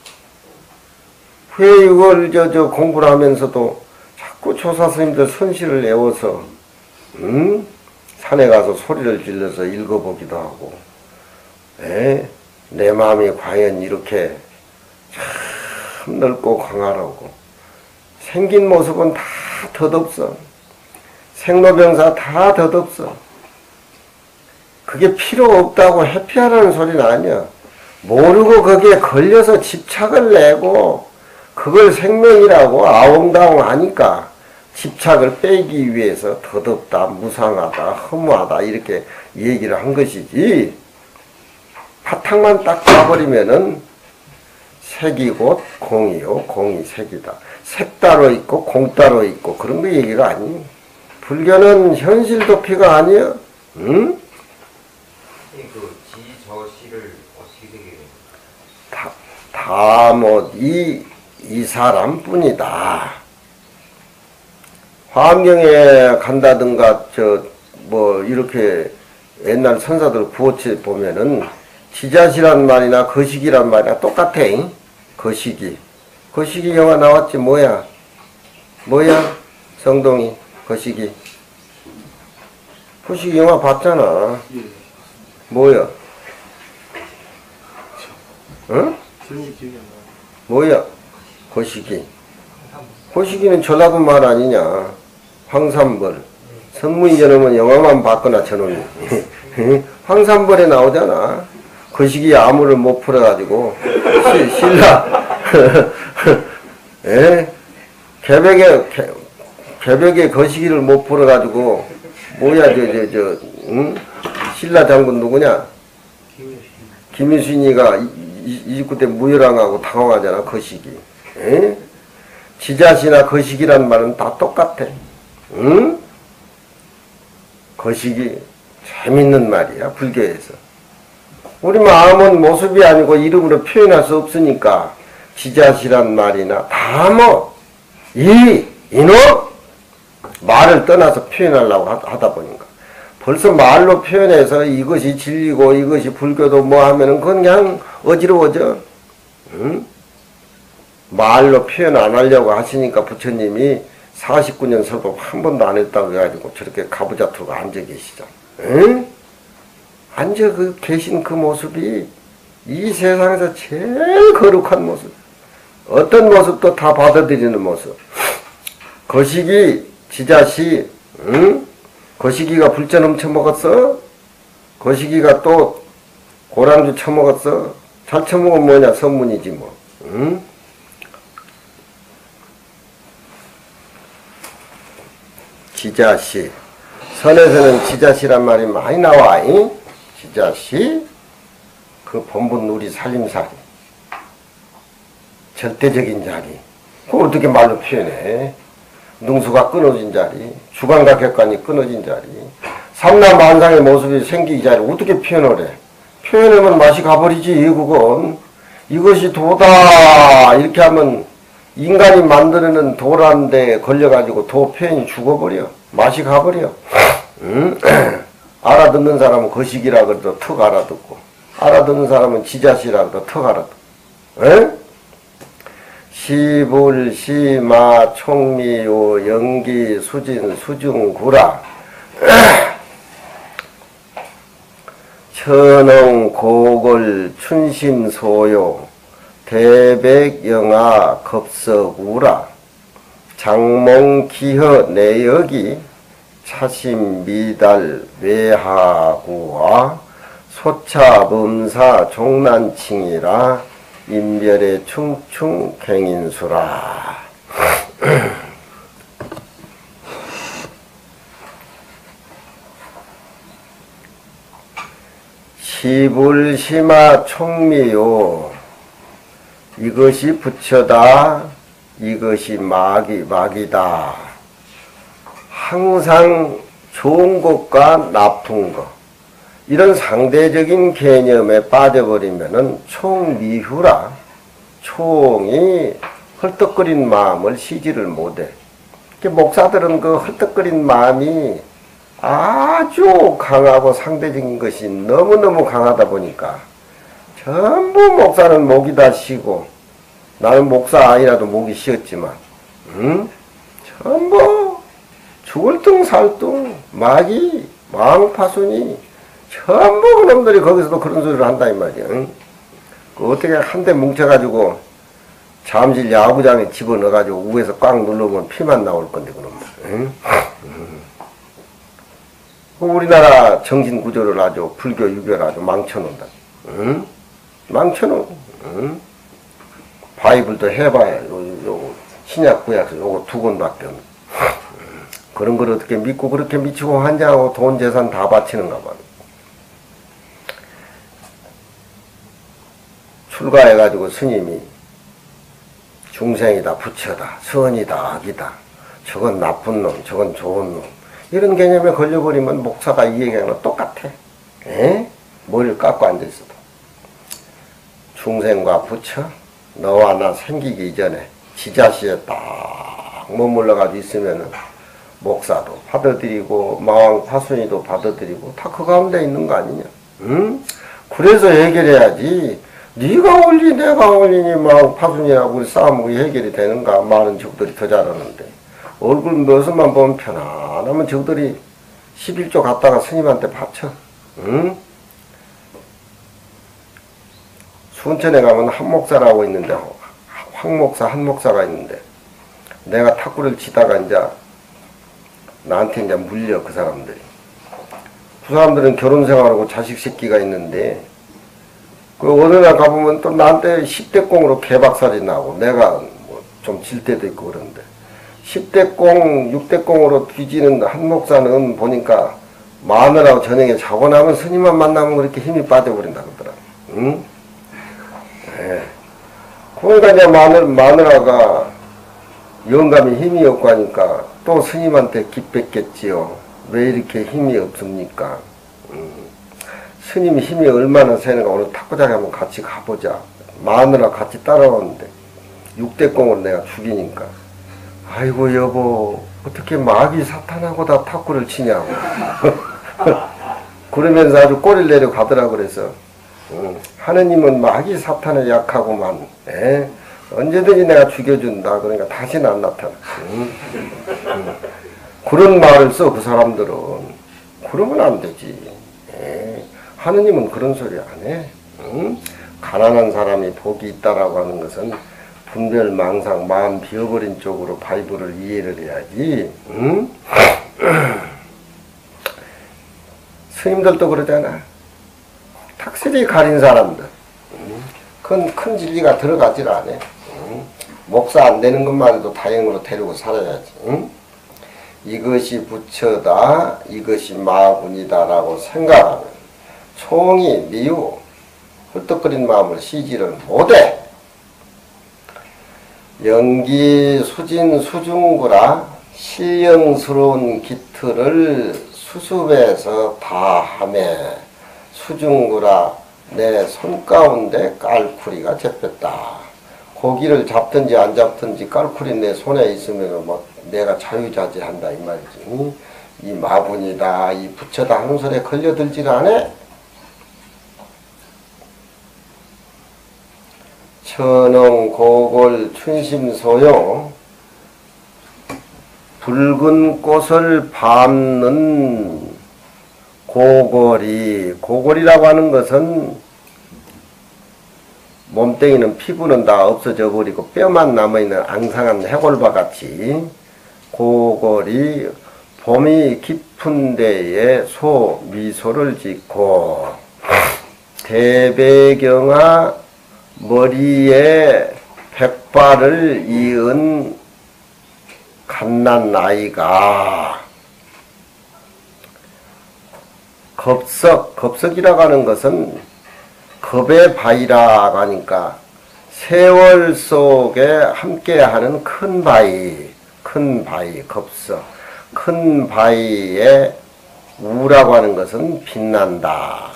왜 이걸 저, 저 공부를 하면서도 자꾸 조사 스님들 선실을 내워서 응? 산에 가서 소리를 질러서 읽어보기도 하고 에? 내 마음이 과연 이렇게 참 넓고 광활하고 생긴 모습은 다 덧없어. 생로병사 다 덧없어. 그게 필요 없다고 회피하라는 소리는 아니야. 모르고 거기에 걸려서 집착을 내고 그걸 생명이라고 아웅다웅 하니까 집착을 빼기 위해서 덧없다, 무상하다, 허무하다 이렇게 얘기를 한 것이지. 바탕만 딱 봐버리면은 색이 곧 공이요, 공이 색이다. 색 따로 있고 공 따로 있고 그런 거 얘기가 아니에요. 불교는 현실 도피가 아니에요. 응? 그 지저시를 어떻게 되게 다, 다 뭐 이 이 사람뿐이다. 화엄경에 간다든가 저 뭐 이렇게 옛날 선사들 구호체 보면은 지자시란 말이나 거시기란 말이나 똑같아. 잉? 거시기. 거시기 영화 나왔지 뭐야? 뭐야? 성동이 거시기. 거시기 영화 봤잖아. 뭐야? 응? 뭐야? 거시기. 거시기는 전라도 말 아니냐? 황삼벌. 성문이 저놈은 영화만 봤거나 저놈이. 황삼벌에 나오잖아. 거시기 아무를 못 풀어가지고 시, 신라 예? 개벽에 개, 개벽에 거시기를 못 풀어가지고 뭐야 저 저 저 응? 신라 장군 누구냐? 김유신이가 이십구 대 무열왕하고 당황하잖아. 거시기. 예? 지자시나 거시기란 말은 다 똑같아. 응? 거시기 재밌는 말이야 불교에서. 우리 마음은 모습이 아니고 이름으로 표현할 수 없으니까 지자시란 말이나 다 뭐 이, 이놈 말을 떠나서 표현하려고 하다 보니까 벌써 말로 표현해서 이것이 진리고 이것이 불교도 뭐 하면은 그건 그냥 어지러워져. 응? 말로 표현 안 하려고 하시니까 부처님이 사십구 년 설법 한 번도 안 했다고 해가지고 저렇게 가부좌투로 앉아 계시죠. 응? 앉아 그 계신 그 모습이 이 세상에서 제일 거룩한 모습. 어떤 모습도 다 받아들이는 모습. 거시기, 지자시, 응? 거시기가 불전 훔쳐 먹었어? 거시기가 또 고랑주 처먹었어? 잘 처먹으면 뭐냐? 선문이지 뭐. 응? 지자시. 선에서는 지자시란 말이 많이 나와. 잉? 지자시. 그 본분 우리 살림살이. 절대적인 자리. 그걸 어떻게 말로 표현해? 능수가 끊어진 자리, 주관과 객관이 끊어진 자리, 삼라만상의 모습이 생기기 자리 어떻게 표현을 해? 표현하면 맛이 가버리지. 그건 이것이 도다 이렇게 하면 인간이 만드는 도라는데 걸려가지고 도 표현이 죽어버려. 맛이 가버려. 응? 알아듣는 사람은 거시기라 그래도 턱 알아듣고, 알아듣는 사람은 지자시라 그래도 턱 알아듣고. 응? 시불, 시마, 총미요, 연기, 수진, 수중구라. 천엉, 고골, 춘심, 소요, 대백, 영아, 겁석, 우라. 장몽, 기허, 내역이, 차심, 미달, 외하구와 소차, 범사, 종난칭이라. 인별의 충충 갱인수라. 피불심화 총미요. 이것이 부처다. 이것이 마귀, 마귀다. 항상 좋은 것과 나쁜 것, 이런 상대적인 개념에 빠져버리면은 총미후라. 총이 헐떡거린 마음을 시지를 못해. 목사들은 그 헐떡거린 마음이 아주 강하고 상대적인 것이 너무너무 강하다 보니까 전부 목사는 목이 다 쉬고, 나는 목사 아니라도 목이 쉬었지만 응? 전부 죽을 둥 살 둥 마귀 망파순이 전부 그놈들이 거기서도 그런 소리를 한다 이 말이야. 응? 그 어떻게 한대 뭉쳐가지고 잠실 야구장에 집어넣어가지고 위에서 꽉 눌러보면 피만 나올 건데 그놈들. 응? 우리나라 정신구조를 아주 불교 유교를 아주 망쳐놓는다. 응? 망쳐놓은. 응? 바이블도 해봐야 요, 요 신약 구약에서 요거 두 권밖에 없는. 그런 걸 어떻게 믿고 그렇게 미치고 환장하고 돈 재산 다 바치는가 봐. 출가해가지고 스님이 중생이다, 부처다, 선이다, 악이다, 저건 나쁜 놈, 저건 좋은 놈, 이런 개념에 걸려버리면 목사가 이 얘기하는 건 똑같아. 에? 머리를 깎고 앉아있어도. 중생과 부처, 너와 나 생기기 이전에 지자시에 딱 머물러가지고 있으면은 목사도 받아들이고 마왕 파순이도 받아들이고 다 그 가운데 있는 거 아니냐? 응? 그래서 해결해야지. 네가 올리 내가 올리니 마왕 파순이하고 우리 싸움이 해결이 되는가? 많은 적들이 더 잘하는데 얼굴 모습만 보면 편안하면 적들이 십일조 갔다가 스님한테 바쳐. 응? 순천에 가면 한 목사라고 있는데, 황 목사, 한 목사가 있는데, 내가 탁구를 치다가 이제 나한테 이제 물려, 그 사람들이. 그 사람들은 결혼 생활하고 자식 새끼가 있는데, 그 어느 날 가보면 또 나한테 십 대 공으로 개박살이 나고, 내가 뭐 좀 질 때도 있고 그런데, 십 대 공, 육 대 공으로 뒤지는 한 목사는 보니까 마누라하고 저녁에 자고 나면 스님만 만나면 그렇게 힘이 빠져버린다 그러더라. 응? 예. 그러니까 이제 마늘, 마누라가 영감이 힘이 없고 하니까 또 스님한테 기뻤겠지요. 왜 이렇게 힘이 없습니까? 음. 스님이 힘이 얼마나 세는가 오늘 탁구장에 한번 같이 가보자. 마누라 같이 따라오는데 육 대 공으로 내가 죽이니까 아이고 여보 어떻게 마귀 사탄하고 다 탁구를 치냐고. 그러면서 아주 꼬리를 내려 가더라고. 그래서 음, 하느님은 마귀 사탄에 약하고만, 에? 언제든지 내가 죽여준다. 그러니까 다시는 안 나타나. 음, 음. 그런 말을 써, 그 사람들은. 그러면 안 되지. 에? 하느님은 그런 소리 안 해. 음? 가난한 사람이 복이 있다라고 하는 것은 분별, 망상, 마음 비어버린 쪽으로 바이블을 이해를 해야지. 음? 스님들도 그러잖아. 탁실이 가린 사람들. 큰, 큰 진리가 들어가질 않아. 목사 안 되는 것만 해도 다행으로 데리고 살아야지. 응? 이것이 부처다, 이것이 마군이다 라고 생각하면 총이 미우, 헐떡거린 마음을 시지를 못해. 연기 수진 수중구라 실령스러운 기틀을 수습해서 다 하매 수중구라 내 손 가운데 깔쿠리가 잡혔다. 고기를 잡든지 안 잡든지 깔쿠리 내 손에 있으면 뭐 내가 자유자재한다 이 말이지. 이 마분이다 이 부처다 하는 소리에 걸려들질 않아. 천엉 고골 춘심소요 붉은 꽃을 밟는 고골이, 고골이라고 하는 것은 몸뚱이는 피부는 다 없어져 버리고 뼈만 남아있는 앙상한 해골바 같이 고골이 봄이 깊은 데에 소 미소를 짓고 대배경아 머리에 백발을 이은 갓난 아이가 겁석, 겁석이라고 하는 것은 겁의 바위라고 하니까 세월 속에 함께하는 큰 바위, 큰 바위, 겁석. 큰 바위에 우라고 하는 것은 빛난다.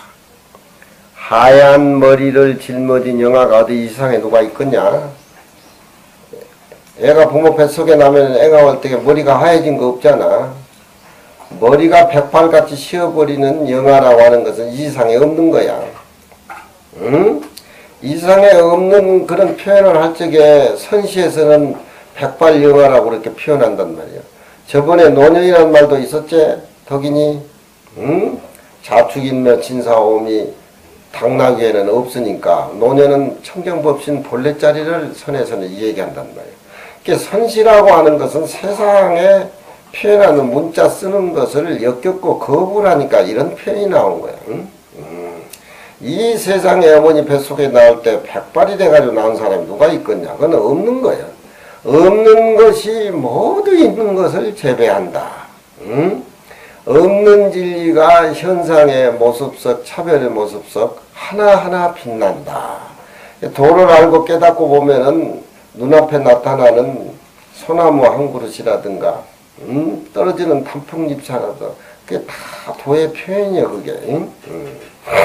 하얀 머리를 짊어진 영아가 어디 이 세상에 누가 있겠냐? 애가 부모 뱃속에 나면 애가 올 때 머리가 하얘진 거 없잖아. 머리가 백발같이 씌어버리는 영아라고 하는 것은 이 세상에 없는 거야. 응? 이 세상에 없는 그런 표현을 할 적에 선시에서는 백발 영아라고 그렇게 표현한단 말이야. 저번에 노년이라는 말도 있었지? 덕이니? 응? 자축인묘 진사오미 당나귀에는 없으니까 노년은 청정법신 본래자리를 선에서는 얘기한단 말이야. 그러니까 선시라고 하는 것은 세상에 표현하는 문자 쓰는 것을 역겹고 거부를 하니까 이런 표현이 나온 거야. 응? 음. 이 세상에 어머니 뱃속에 나올 때 백발이 돼가지고 나온 사람이 누가 있겠냐? 그건 없는 거야. 없는 것이 모두 있는 것을 재배한다. 응? 없는 진리가 현상의 모습 속 차별의 모습 속 하나하나 빛난다. 도를 알고 깨닫고 보면은 눈앞에 나타나는 소나무 한 그릇이라든가 음? 떨어지는 단풍잎사라도 그게 다 도의 표현이야 그게. 응? 음.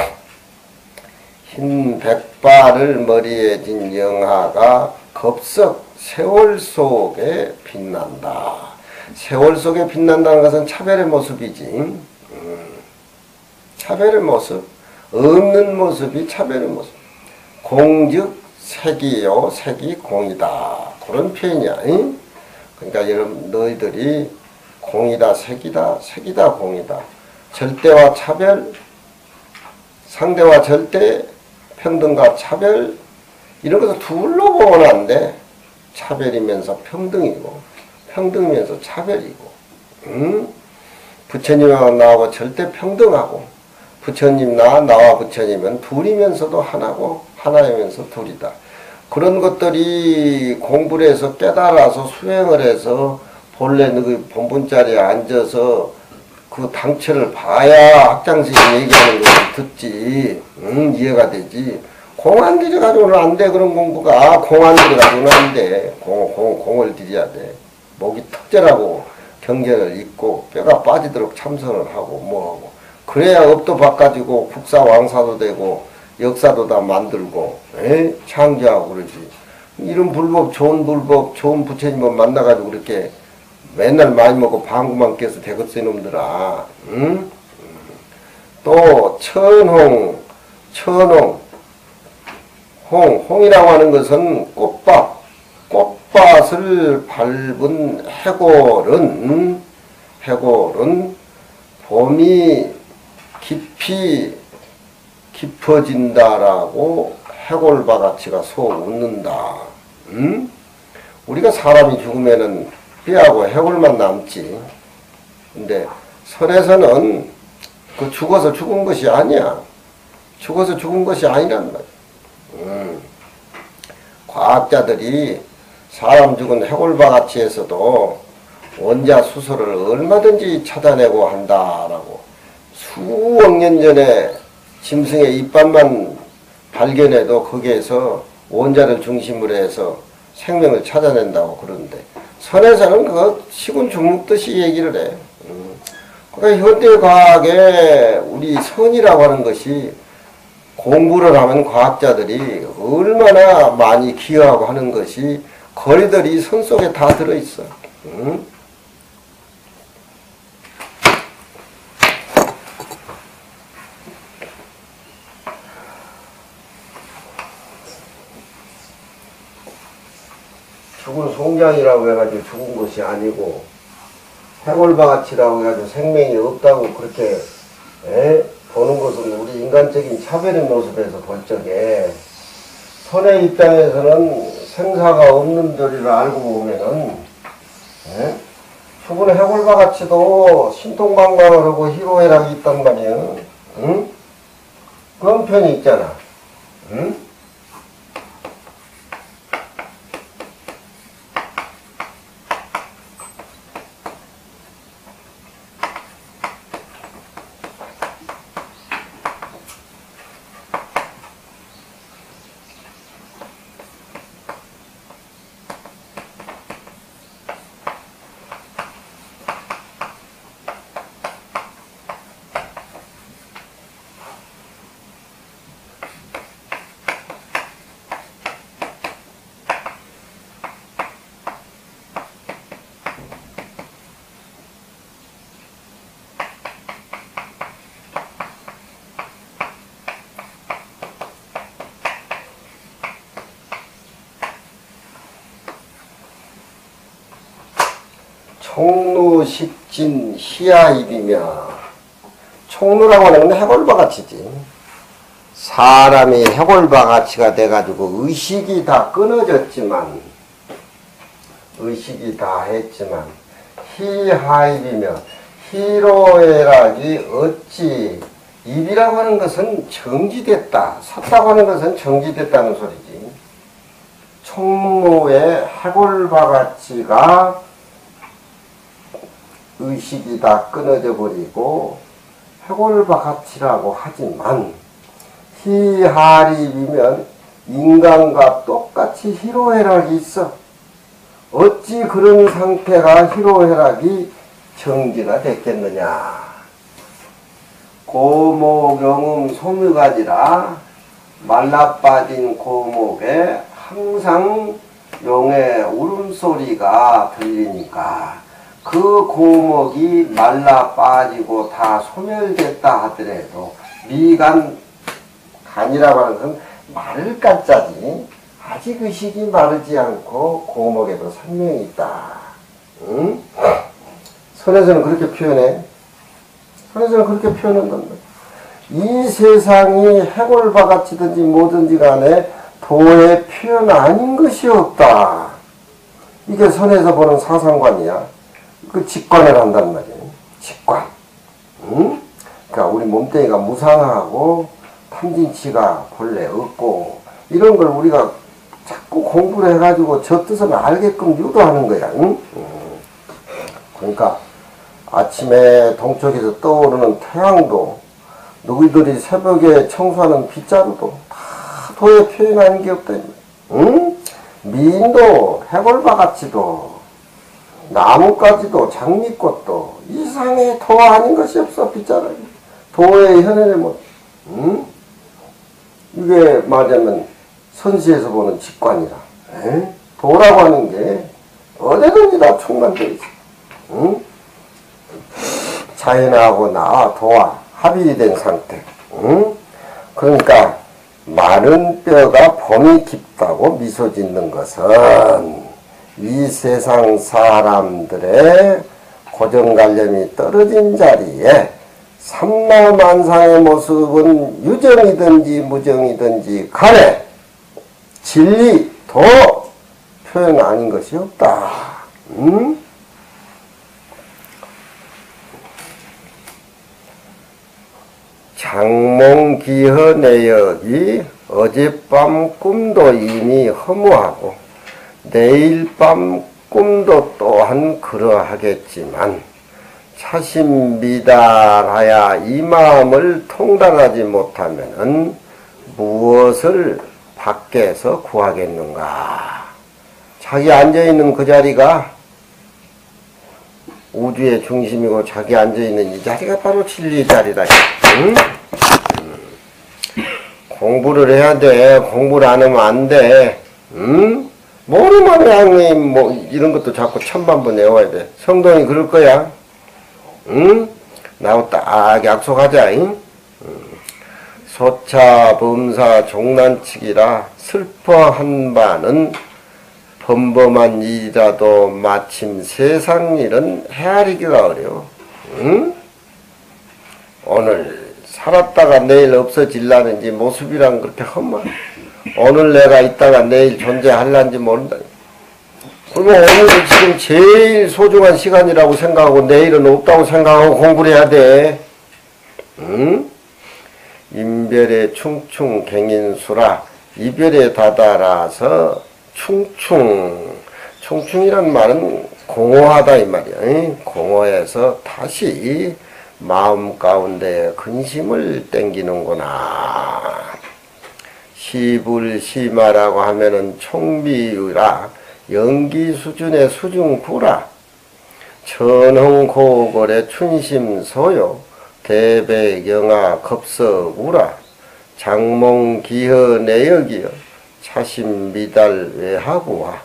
흰 백발을 머리에 진 영하가 겁석 세월 속에 빛난다. 세월 속에 빛난다는 것은 차별의 모습이지. 음. 차별의 모습. 없는 모습이 차별의 모습. 공즉 색이요 색이 공이다. 그런 표현이야. 응? 그러니까 여러분 너희들이 공이다 색이다 색이다 공이다. 절대와 차별, 상대와 절대, 평등과 차별 이런 것을 둘로 보면 안 돼. 차별이면서 평등이고 평등이면서 차별이고. 응? 부처님하고 나하고 절대 평등하고 부처님 나 나와 부처님은 둘이면서도 하나고 하나이면서 둘이다. 그런 것들이 공부를 해서 깨달아서 수행을 해서 본래 그 본분 자리에 앉아서 그 당체를 봐야 학장생이 얘기하는 것을 듣지. 응, 이해가 되지. 공 안 들여가지고는 안 돼. 그런 공부가. 아, 공 안 들여가지고는 안 돼. 공, 공, 공을 들여야 돼. 목이 턱절하고 경전을 읽고 뼈가 빠지도록 참선을 하고 뭐하고. 그래야 업도 바꿔지고 국사 왕사도 되고 역사도 다 만들고 에? 창조하고 그러지. 이런 불법, 좋은 불법, 좋은 부처님을 만나가지고 그렇게 맨날 많이 먹고 방구만 깨서 되겠어 이놈들아. 응? 또 천홍, 천홍, 홍, 홍이라고 하는 것은 꽃밭, 꽃밭을 밟은 해골은 응? 해골은 봄이 깊이 깊어진다라고 해골바가지가 소 웃는다. 응? 우리가 사람이 죽으면은 뼈하고 해골만 남지. 근데 선에서는 그 죽어서 죽은 것이 아니야. 죽어서 죽은 것이 아니란 말이야. 음. 과학자들이 사람 죽은 해골바가지에서도 원자 수소를 얼마든지 찾아내고 한다라고 수억 년 전에 짐승의 이빨만 발견해도 거기에서 원자를 중심으로 해서 생명을 찾아낸다고 그러는데 선에서는 그거 시군 죽먹듯이 얘기를 해. 음. 그러니까 현대과학에 우리 선이라고 하는 것이 공부를 하면 과학자들이 얼마나 많이 기여하고 하는 것이 거리들이 선 속에 다 들어있어. 음. 죽은 송장이라고 해가지고 죽은 것이 아니고 해골바가지라고 해가지고 생명이 없다고 그렇게 에? 보는 것은 우리 인간적인 차별의 모습에서 볼 적에 선의 입장에서는 생사가 없는 도리를 알고 보면은 에? 죽은 해골바가지도 신통방광을 하고 희로애락이 있단 말이에요. 응? 그런 편이 있잖아. 응? 총루식진 희야입이며, 총루라고 하는 건 해골바가치지. 사람이 해골바가치가 돼가지고 의식이 다 끊어졌지만, 의식이 다 했지만, 희하입이며, 희로애락이 어찌, 입이라고 하는 것은 정지됐다, 섰다고 하는 것은 정지됐다는 소리지. 총무의 해골바가치가 의식이 다 끊어져 버리고 해골바가치라고 하지만, 희하립이면 인간과 똑같이 희로애락이 있어. 어찌 그런 상태가 희로애락이 정지가 됐겠느냐. 고목영음 소묘가지라, 말라빠진 고목에 항상 용의 울음소리가 들리니까 그 고목이 말라 빠지고 다 소멸됐다 하더라도 미간, 간이라고 하는 것은 마를 간자지 아직 의식이 마르지 않고 고목에도 생명이 있다. 응? 선에서는 그렇게 표현해. 선에서는 그렇게 표현한단다. 이 세상이 해골바가치든지 뭐든지 간에 도의 표현 아닌 것이 없다. 이게 선에서 보는 사상관이야. 그 직관을 한단 말이야. 직관. 응? 그러니까 우리 몸뚱이가 무상하고 탐진치가 본래 없고 이런 걸 우리가 자꾸 공부를 해가지고 저 뜻을 알게끔 유도하는 거야. 응? 응. 그러니까 아침에 동쪽에서 떠오르는 태양도, 너희들이 새벽에 청소하는 빗자루도 다 도에 표현하는 게 없다. 응? 미인도, 해골바가치도, 나뭇가지도, 장미꽃도 이상의 도 아닌 것이 없어. 빗자루 도의 현현을 못. 응? 이게 말하자면 선시에서 보는 직관이라. 에? 도라고 하는 게 어디든지 다 충만되어 있어. 응? 자연하고 나, 도와 합의된 상태. 응? 그러니까 마른 뼈가 범이 깊다고 미소 짓는 것은 이 세상 사람들의 고정관념이 떨어진 자리에 삼라만상의 모습은 유정이든지 무정이든지 간에 진리, 도 표현 아닌 것이 없다. 응? 장몽기허 내역이 어젯밤 꿈도 이미 허무하고 내일 밤 꿈도 또한 그러하겠지만 차심 미달하야 이 마음을 통달하지 못하면은 무엇을 밖에서 구하겠는가. 자기 앉아있는 그 자리가 우주의 중심이고 자기 앉아있는 이 자리가 바로 진리의 자리다. 응? 음. 공부를 해야 돼. 공부를 안 하면 안 돼. 응? 모르면 양님 뭐 이런 것도 자꾸 천반번 외워야 돼. 성동이 그럴 거야. 응? 나하고 딱 약속하자. 응? 소차 범사 종난치기라 슬퍼한 바는 범범한 일이라도 마침 세상 일은 헤아리기가 어려워. 응? 오늘 살았다가 내일 없어질라는지 모습이란 그렇게 험한. 오늘 내가 있다가 내일 존재할란지 모른다. 그러면 오늘은 지금 제일 소중한 시간이라고 생각하고 내일은 없다고 생각하고 공부를 해야 돼. 응? 인별의 충충 갱인수라 이별에 다다라서 충충. 충충이란 말은 공허하다 이 말이야. 응? 공허해서 다시 마음 가운데 근심을 땡기는구나. 시불시마라고 하면은 총비유라 연기 수준의 수중구라. 천흥고골의 춘심소요 대백영아 겁석우라. 장몽기허 내역이여 차심미달 외하구와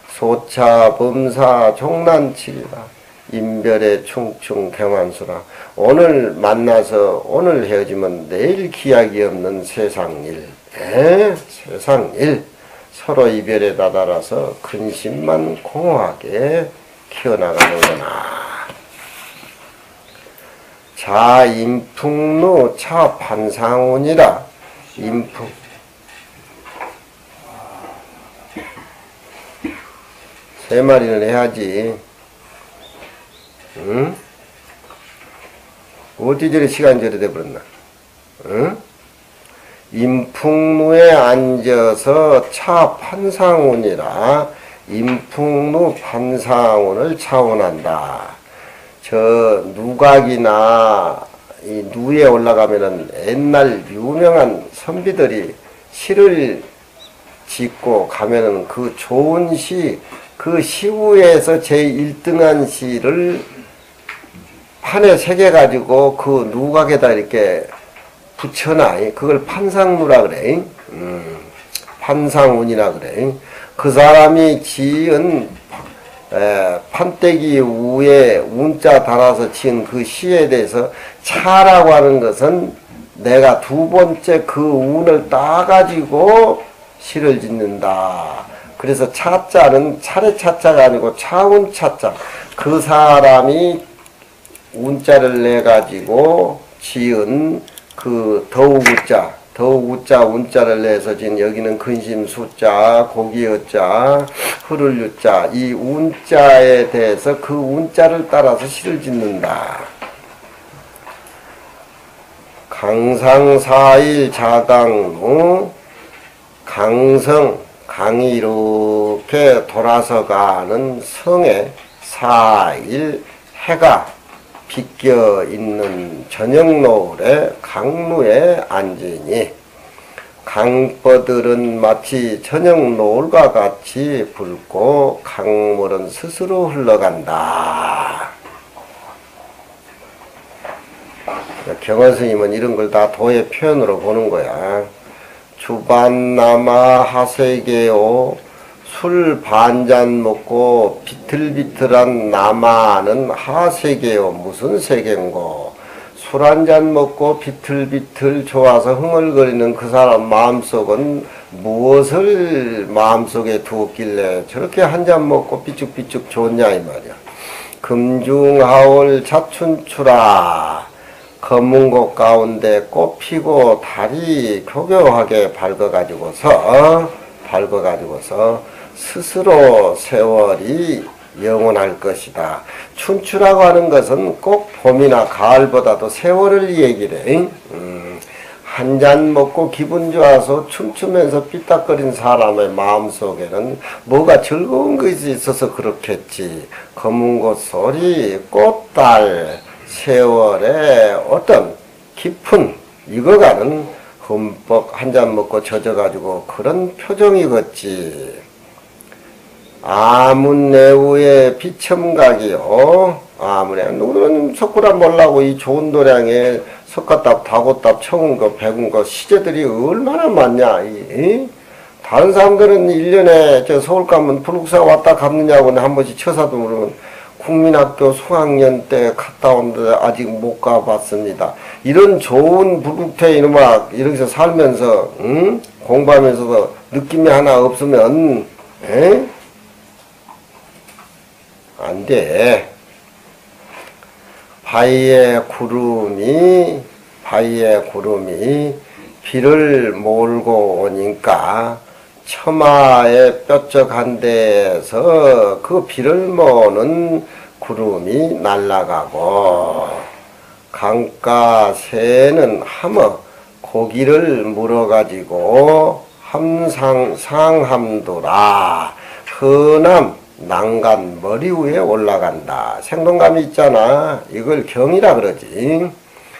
소차범사 종난치리라 인별의 충충 경환수라. 오늘 만나서 오늘 헤어지면 내일 기약이 없는 세상일. 에? 세상일. 서로 이별에 다다라서 근심만 공허하게 키워나가는구나. 자 인풍루 차 판상운이라. 인풍 세 마리는 해야지. 응? 어찌 저리 시간이 저리 돼버렸나? 응? 인풍루에 앉아서 차 판상운이라. 인풍루 판상운을 차원한다. 저 누각이나 이 누에 올라가면은 옛날 유명한 선비들이 시를 짓고 가면은 그 좋은 시, 그 시우에서 제일 등한 시를 판에 새겨가지고 그 누각에다 이렇게 붙여놔. 그걸 판상루라 그래. 음, 판상운이라 그래. 그 사람이 지은 에, 판때기 위에 운자 달아서 지은 그 시에 대해서 차라고 하는 것은 내가 두 번째 그 운을 따가지고 시를 짓는다. 그래서 차자는 차례 차자가 아니고 차운 차자. 그 사람이 운자를 내가지고 지은 그 더우구자, 더우구자 운자를 내서 지은 여기는 근심 수자, 고기 어자, 흐를 유자, 이 운자에 대해서 그 운자를 따라서 시를 짓는다. 강상사일 자강루, 강성, 강이 이렇게 돌아서 가는 성에 사일 해가 비껴 있는 저녁 노을에 강루에 앉으니 강버들은 마치 저녁 노을과 같이 붉고 강물은 스스로 흘러간다. 경원스님은 이런 걸 다 도의 표현으로 보는 거야. 주반남아 하세계요. 술 반잔 먹고 비틀비틀한 남아는 하세계요. 무슨 세계인고. 술 한잔 먹고 비틀비틀 좋아서 흥얼거리는 그 사람 마음속은 무엇을 마음속에 두었길래 저렇게 한 잔 먹고 삐죽삐죽 좋냐 이 말이야. 금중하올 자춘추라. 검은 곳 가운데 꽃피고 달이 교교하게 밝아가지고서 밝아가지고서 스스로 세월이 영원할 것이다. 춘추라고 하는 것은 꼭 봄이나 가을보다도 세월을 얘기를 해. 음, 한 잔 먹고 기분 좋아서 춤추면서 삐딱거린 사람의 마음속에는 뭐가 즐거운 것이 있어서 그렇겠지. 검은 곳 소리, 꽃달, 세월의 어떤 깊은 익어가는 흠뻑 한 잔 먹고 젖어가지고 그런 표정이겠지. 아문내우의 비첨각이요. 아문에 누구는 석구라 몰라고 이 좋은 도량에 석가답, 다고답, 청운거, 백운거 시제들이 얼마나 많냐. 이, 다른 사람들은 일 년에 저 서울 가면 불국사 왔다 갔느냐고는 한 번씩 쳐사도 모르면 국민학교 수학년 때 갔다 온데 아직 못 가봤습니다. 이런 좋은 불국태 이놈아 이렇게 살면서 응? 공부하면서도 느낌이 하나 없으면 에? 안 돼. 바위에 구름이 바위에 구름이 비를 몰고 오니까 처마에 뾰족한 데서 그 비를 모는 구름이 날아가고 강가 새는 하며 고기를 물어가지고 함상 상함도라. 흔함 난간 머리 위에 올라간다. 생동감이 있잖아. 이걸 경이라 그러지.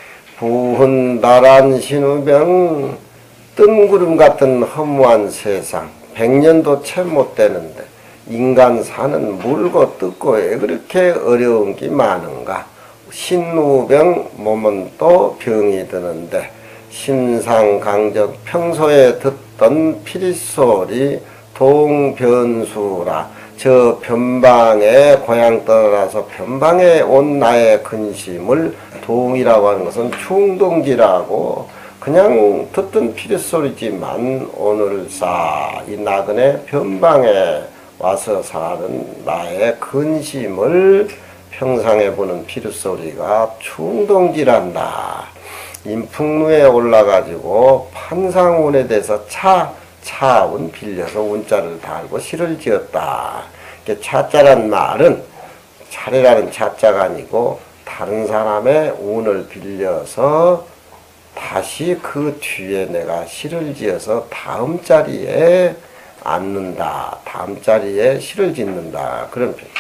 부흔다란 신우병 뜬구름 같은 허무한 세상 백년도 채 못 되는데 인간 사는 물고 뜯고 왜 그렇게 어려운 게 많은가. 신우병 몸은 또 병이 드는데 심상강적 평소에 듣던 피릿소리 동변수라. 저 변방에 고향 떠나서 변방에 온 나의 근심을 동이라고 하는 것은 충동지라고 그냥 듣던 피릿소리지만 오늘사 이 나그네 변방에 와서 사는 나의 근심을 평상해보는 피르소리가 충동질한다. 인풍루에 올라가지고 판상운에 대해서 차, 차운 빌려서 운자를 달고 시를 지었다. 차자란 말은 차례라는 차자가 아니고 다른 사람의 운을 빌려서 다시 그 뒤에 내가 시를 지어서 다음 자리에 앉는다. 다음 자리에 시를 짓는다. 그런 표현.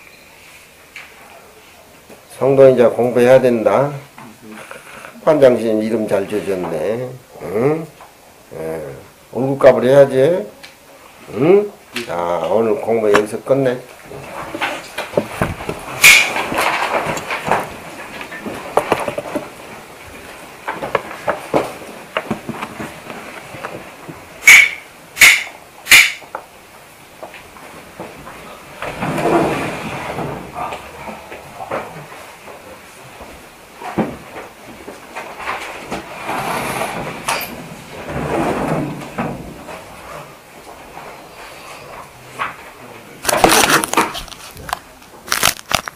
성도 이제 공부해야 된다. 관장신 이름 잘 지어줬네. 응? 예. 얼굴값을 해야지. 응? 자, 오늘 공부 여기서 끝내.